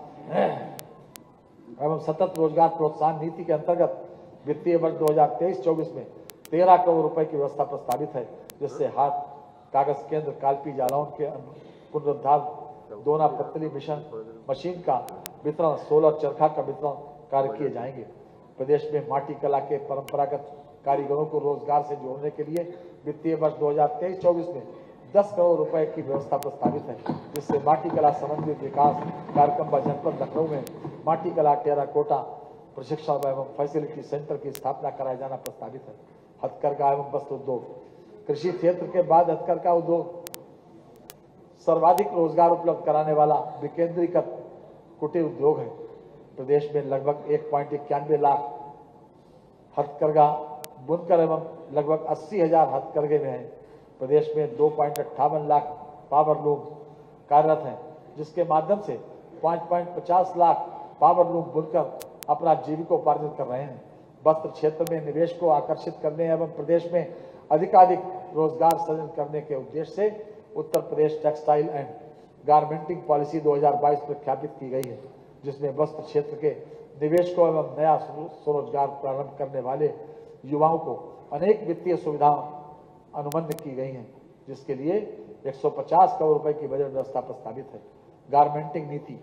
एवं सतत रोजगार प्रोत्साहन नीति के अंतर्गत वित्तीय वर्ष दो हज़ार तेईस चौबीस में तेरह करोड़ रुपए की व्यवस्था प्रस्तावित है, जिससे हाथ कागज केंद्र कालपी जालौन के पुनरुद्धार दोना पत्तली मिशन मशीन का वितरण, सोलर चरखा का वितरण कार्य किए जाएंगे। प्रदेश में माटी कला के परंपरागत कारीगरों को रोजगार से जोड़ने के लिए वित्तीय वर्ष दो हज़ार तेईस चौबीस में दस करोड़ रुपए की व्यवस्था प्रस्तावित है, जिससे माटी कला समन्वित विकास कार्यक्रम व जनपद लखनऊ में माटी कला टेराकोटा प्रशिक्षण एवं फैसिलिटी सेंटर की स्थापना कराया जाना प्रस्तावित है। हथकरघा एवं वस्त्र उद्योग, कृषि क्षेत्र के बाद हथकरघा उद्योग सर्वाधिक रोजगार उपलब्ध कराने वाला विकेंद्रीकृत कुटीर उद्योग है। प्रदेश में लगभग एक पॉइंट इक्यानवे लाख हथकरघा बुनकर एवं लगभग अस्सी हजार हथकरघे में है। प्रदेश में दो पॉइंट अट्ठावन लाख पावर लूम कार्यरत हैं, जिसके माध्यम से पाँच पॉइंट पचास लाख पावर लूम बुनकर अपना जीविकोपार्जन कर रहे हैं। वस्त्र क्षेत्र में निवेश को आकर्षित करने एवं प्रदेश में अधिकाधिक रोजगार सृजन करने के उद्देश्य से Uttar Pradesh textile and garmenting policy दो हज़ार बाईस प्रख्यापित की गई है, जिसमें वस्त्र क्षेत्र के निवेश को एवं नया स्वरोजगार प्रारंभ करने वाले युवाओं को अनेक वित्तीय सुविधाएं अनुमन्य की गई हैं, जिसके लिए एक सौ पचास करोड़ रुपए की बजट व्यवस्था प्रस्तावित है। गारमेंटिंग नीति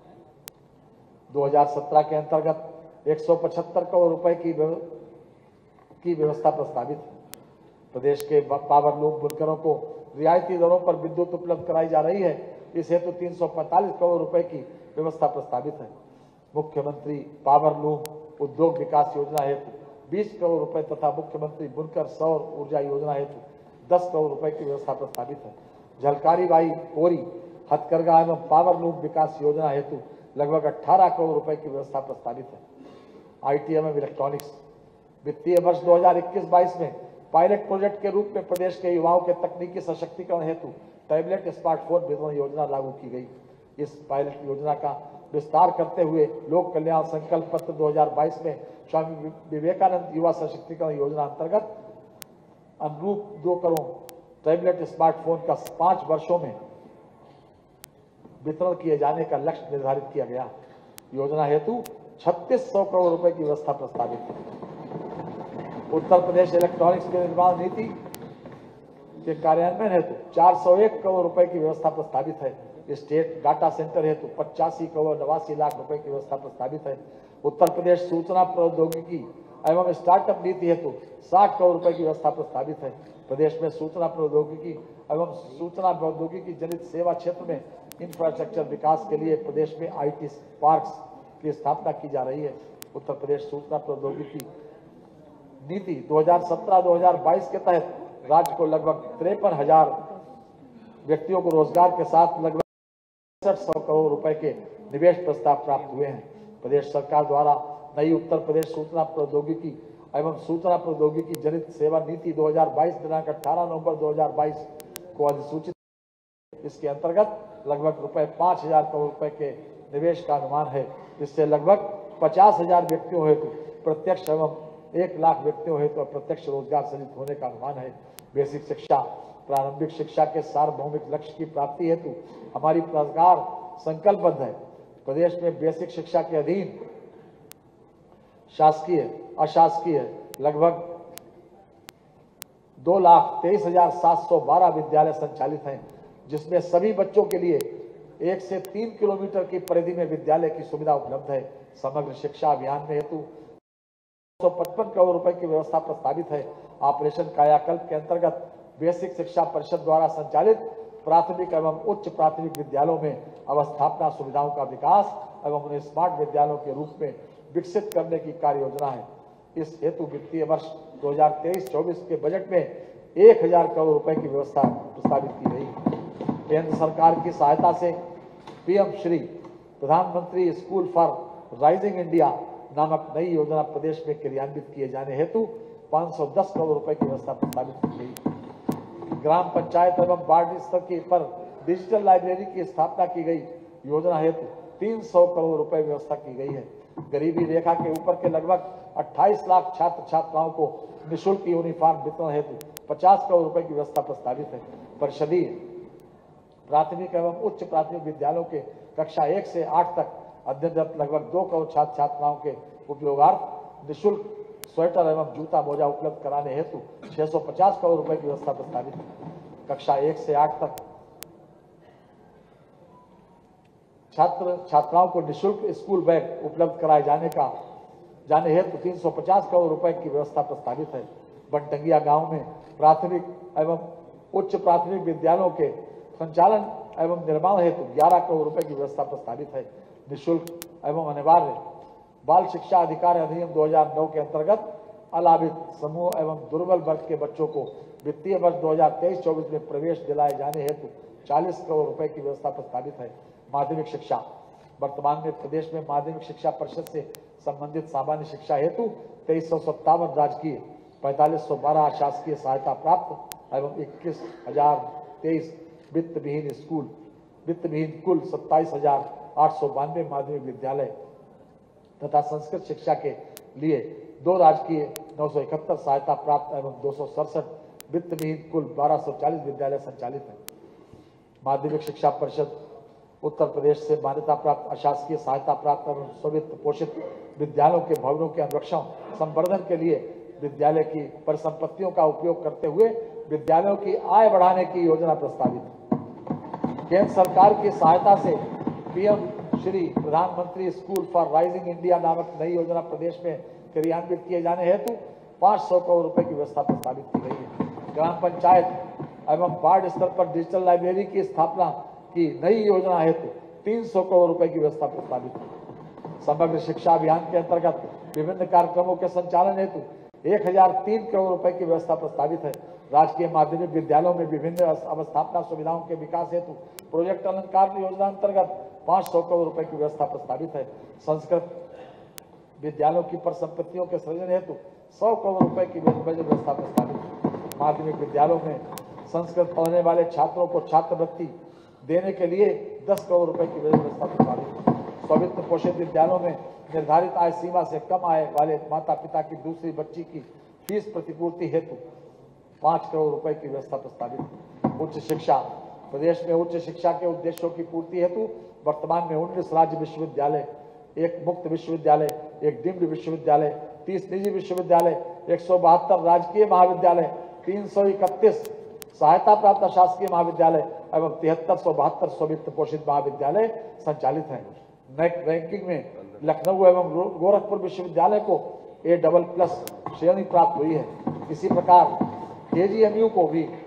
दो हज़ार सत्रह के अंतर्गत एक सौ पचहत्तर करोड़ रुपए की की व्यवस्था प्रस्तावित है। प्रदेश के पावर लूम बुनकरों को रियायती दरों पर विद्युत उपलब्ध कराई जा रही है। इस हेतु तीन सौ पैंतालीस करोड़ रुपए की व्यवस्था प्रस्तावित है। मुख्यमंत्री पावर लूम उद्योग विकास योजना हेतु बीस करोड़ रुपए तथा मुख्यमंत्री बुनकर सौर ऊर्जा योजना हेतु दस करोड़ रुपए की व्यवस्था प्रस्तावित है। झलकारी बाई कोरी हथकरघा एवं पावर लूम विकास योजना हेतु लगभग अठारह करोड़ रुपए की व्यवस्था प्रस्तावित है। आईटी एवं इलेक्ट्रॉनिक्स वित्तीय वर्ष दो हज़ार इक्कीस बाईस में पायलट प्रोजेक्ट के रूप में प्रदेश के युवाओं के तकनीकी सशक्तिकरण हेतु टैबलेट स्मार्टफोन वितरण योजना लागू की गई। इस पायलट योजना का विस्तार करते हुए लोक कल्याण संकल्प पत्र दो हज़ार बाईस में स्वामी विवेकानंद युवा सशक्तिकरण योजना अंतर्गत अनुरूप दो करोड़ टैबलेट स्मार्टफोन का पांच वर्षों में वितरण किए जाने का लक्ष्य निर्धारित किया गया। योजना हेतु छत्तीस सौ करोड़ रुपए की व्यवस्था प्रस्तावित है। उत्तर प्रदेश इलेक्ट्रॉनिक्स के निर्माण नीति के कार्यान्वयन हेतु चार सौ एक करोड़ रुपए की व्यवस्था प्रस्तावित है। स्टेट डाटा सेंटर हेतु पचासी करोड़ नवासी लाख रुपए की व्यवस्था प्रस्तावित है। उत्तर प्रदेश सूचना प्रौद्योगिकी एवं स्टार्टअप नीति हेतु साठ करोड़ रुपए की व्यवस्था प्रस्तावित है। प्रदेश में सूचना प्रौद्योगिकी एवं सूचना प्रौद्योगिकी जनित सेवा क्षेत्र में इंफ्रास्ट्रक्चर विकास के लिए प्रदेश में आईटी पार्क्स की स्थापना की जा रही है। उत्तर प्रदेश सूचना प्रौद्योगिकी नीति दो हज़ार सत्रह दो हज़ार बाईस के तहत राज्य को लगभग तिरपन हजार व्यक्तियों को रोजगार के साथ लगभग सौ करोड़ रुपए के निवेश प्रस्ताव प्राप्त हुए हैं। प्रदेश सरकार द्वारा नई उत्तर प्रदेश सूचना प्रौद्योगिकी एवं सूचना प्रौद्योगिकी जनित सेवा नीति दो हज़ार बाईस दिनांक अठारह नवंबर दो हज़ार बाईस को अधिसूचित। इसके अंतर्गत लगभग रुपए पांच हजार करोड़ रुपए के निवेश का अनुमान है, जिससे लगभग पचास हजार व्यक्तियों हेतु प्रत्यक्ष एवं एक लाख व्यक्तियों हेतु अप्रत्यक्ष रोजगार सृजित होने का अनुमान है। बेसिक शिक्षा प्रारंभिक शिक्षा के सार्वभौमिक लक्ष्य की प्राप्ति हेतु हमारी सरकार संकल्पबद्ध है। प्रदेश में बेसिक शिक्षा के अधीन शासकीय अशासकीय लगभग दो लाख तेईस हजार सात सौ बारह विद्यालय संचालित हैं, जिसमें सभी बच्चों के लिए एक से तीन किलोमीटर की परिधि में विद्यालय की सुविधा उपलब्ध है। समग्र शिक्षा अभियान में हेतु दो सौ पचपन करोड़ रुपए की व्यवस्था प्रस्तावित है। ऑपरेशन कायाकल्प के अंतर्गत बेसिक शिक्षा परिषद द्वारा संचालित प्राथमिक एवं उच्च प्राथमिक विद्यालयों में अवस्थापना सुविधाओं का विकास एवं उन्हें स्मार्ट विद्यालयों के रूप में विकसित करने की कार्य योजना है। इस हेतु वित्तीय वर्ष दो हज़ार तेईस चौबीस के बजट में एक हजार करोड़ रुपए की व्यवस्था प्रस्तावित की गई। केंद्र सरकार की सहायता से पीएम श्री प्रधानमंत्री स्कूल फॉर राइजिंग इंडिया नामक नई योजना प्रदेश में क्रियान्वित किए जाने हेतु पाँच सौ दस करोड़ रुपए की व्यवस्था प्रस्तावित की गई। ग्राम पंचायत एवं वार्ड स्तर के पर डिजिटल लाइब्रेरी की स्थापना की गई। योजना हेतु तीन सौ करोड़ रुपए व्यवस्था की गई है। गरीबी रेखा के ऊपर के लगभग अट्ठाईस लाख छात्र छात्राओं को निःशुल्क यूनिफॉर्म वितरण हेतु पचास करोड़ रुपए की व्यवस्था प्रस्तावित है। परिषदीय प्राथमिक एवं उच्च प्राथमिक विद्यालयों के कक्षा एक से आठ तक अध्ययनरत लगभग दो करोड़ छात्र छात्राओं के उपयोगार्थ निःशुल्क स्वेटर एवं जूता मोजा उपलब्ध कराने हेतु छह सौ पचास करोड़ रुपए की व्यवस्था प्रस्तावित है। कक्षा एक से आठ तक छात्र छात्राओं को निःशुल्क स्कूल बैग उपलब्ध कराए जाने का जाने हेतु तीन सौ पचास करोड़ रुपए की व्यवस्था प्रस्तावित है। बनटंगिया गांव में प्राथमिक एवं उच्च प्राथमिक विद्यालयों के संचालन एवं निर्माण हेतु ग्यारह करोड़ रुपए की व्यवस्था प्रस्तावित है। निःशुल्क एवं अनिवार्य बाल शिक्षा अधिकार अधिनियम दो हज़ार नौ के अंतर्गत अलाभित समूह एवं दुर्बल वर्ग के बच्चों को वित्तीय वर्ष दो हज़ार तेईस चौबीस में प्रवेश दिलाए जाने हेतु चालीस करोड़ रुपए की व्यवस्था प्रस्तावित है। माध्यमिक शिक्षा, वर्तमान में प्रदेश में माध्यमिक शिक्षा परिषद से संबंधित सामान्य शिक्षा हेतु तेईस सौ सत्तावन राजकीय, पैंतालीस सौ बारह अशासकीय सहायता प्राप्त एवं इक्कीस हजार तेईस वित्त विहीन स्कूल वित्त विहीन कुल सत्ताईस हजार आठ सौ बानवे माध्यमिक विद्यालय तथा संस्कृत शिक्षा के लिए दो राजकीय नौ सौ इकहत्तर सहायता प्राप्त एवं दो सौ सड़सठ वित्त विहीन कुल बारह सौ चालीस विद्यालय संचालित हैं। माध्यमिक शिक्षा परिषद उत्तर प्रदेश से मान्यता प्राप्त अशासकीय सहायता प्राप्त एवं स्ववित्त पोषित विद्यालयों के भवनों के अनुरक्षण संवर्धन के लिए विद्यालय की परिसंपत्तियों का उपयोग करते हुए विद्यालयों की आय बढ़ाने की योजना प्रस्तावित है। केंद्र सरकार की सहायता से पीएम श्री प्रधानमंत्री स्कूल फॉर राइजिंग इंडिया नामक नई योजना प्रदेश में क्रियान्वित किए जाने हेतु पाँच सौ करोड़ रुपए की व्यवस्था प्रस्तावित की गई है। ग्राम पंचायत एवं वार्ड स्तर पर डिजिटल लाइब्रेरी की स्थापना की नई योजना हेतु तीन सौ करोड़ रुपए की व्यवस्था प्रस्तावित है। समग्र शिक्षा अभियान के अंतर्गत विभिन्न कार्यक्रमों के संचालन हेतु एक हजार तीन करोड़ रुपए की व्यवस्था प्रस्तावित है। राजकीय माध्यमिक विद्यालयों में विभिन्न अवस्थापना सुविधाओं के विकास हेतु प्रोजेक्ट अलंकार योजना अंतर्गत पाँच सौ करोड़ रुपए की व्यवस्था प्रस्तावित है। संस्कृत विद्यालयों की परिसंपत्तियों के सृजन हेतु सौ करोड़ रुपए की व्यवस्था प्रस्तावित है। माध्यमिक विद्यालयों में संस्कृत पढ़ने वाले छात्रों को छात्रवृत्ति देने के लिए दस करोड़ रुपए की व्यवस्था प्रस्तावित है। स्ववित्त पोषित विद्यालयों में निर्धारित आय सीमा से कम आय वाले माता पिता की दूसरी बच्ची की फीस प्रतिपूर्ति हेतु पाँच करोड़ रुपए की व्यवस्था प्रस्तावित है। उच्च शिक्षा, प्रदेश में उच्च शिक्षा के उद्देश्यों की पूर्ति हेतु वर्तमान में उन्नीस राज्य विश्वविद्यालय, एक मुक्त विश्वविद्यालय, एक डिम्ड विश्वविद्यालय, तीस निजी विश्वविद्यालय, एक सौ बहत्तर राजकीय महाविद्यालय, तीन सौ इकतीस सहायता प्राप्त शासकीय महाविद्यालय एवं तिहत्तर सौ बहत्तर स्ववित्त पोषित महाविद्यालय संचालित हैं। नेक रैंकिंग में लखनऊ एवं गोरखपुर विश्वविद्यालय को ए डबल प्लस श्रेणी प्राप्त हुई है। इसी प्रकार केजीएमयू को भी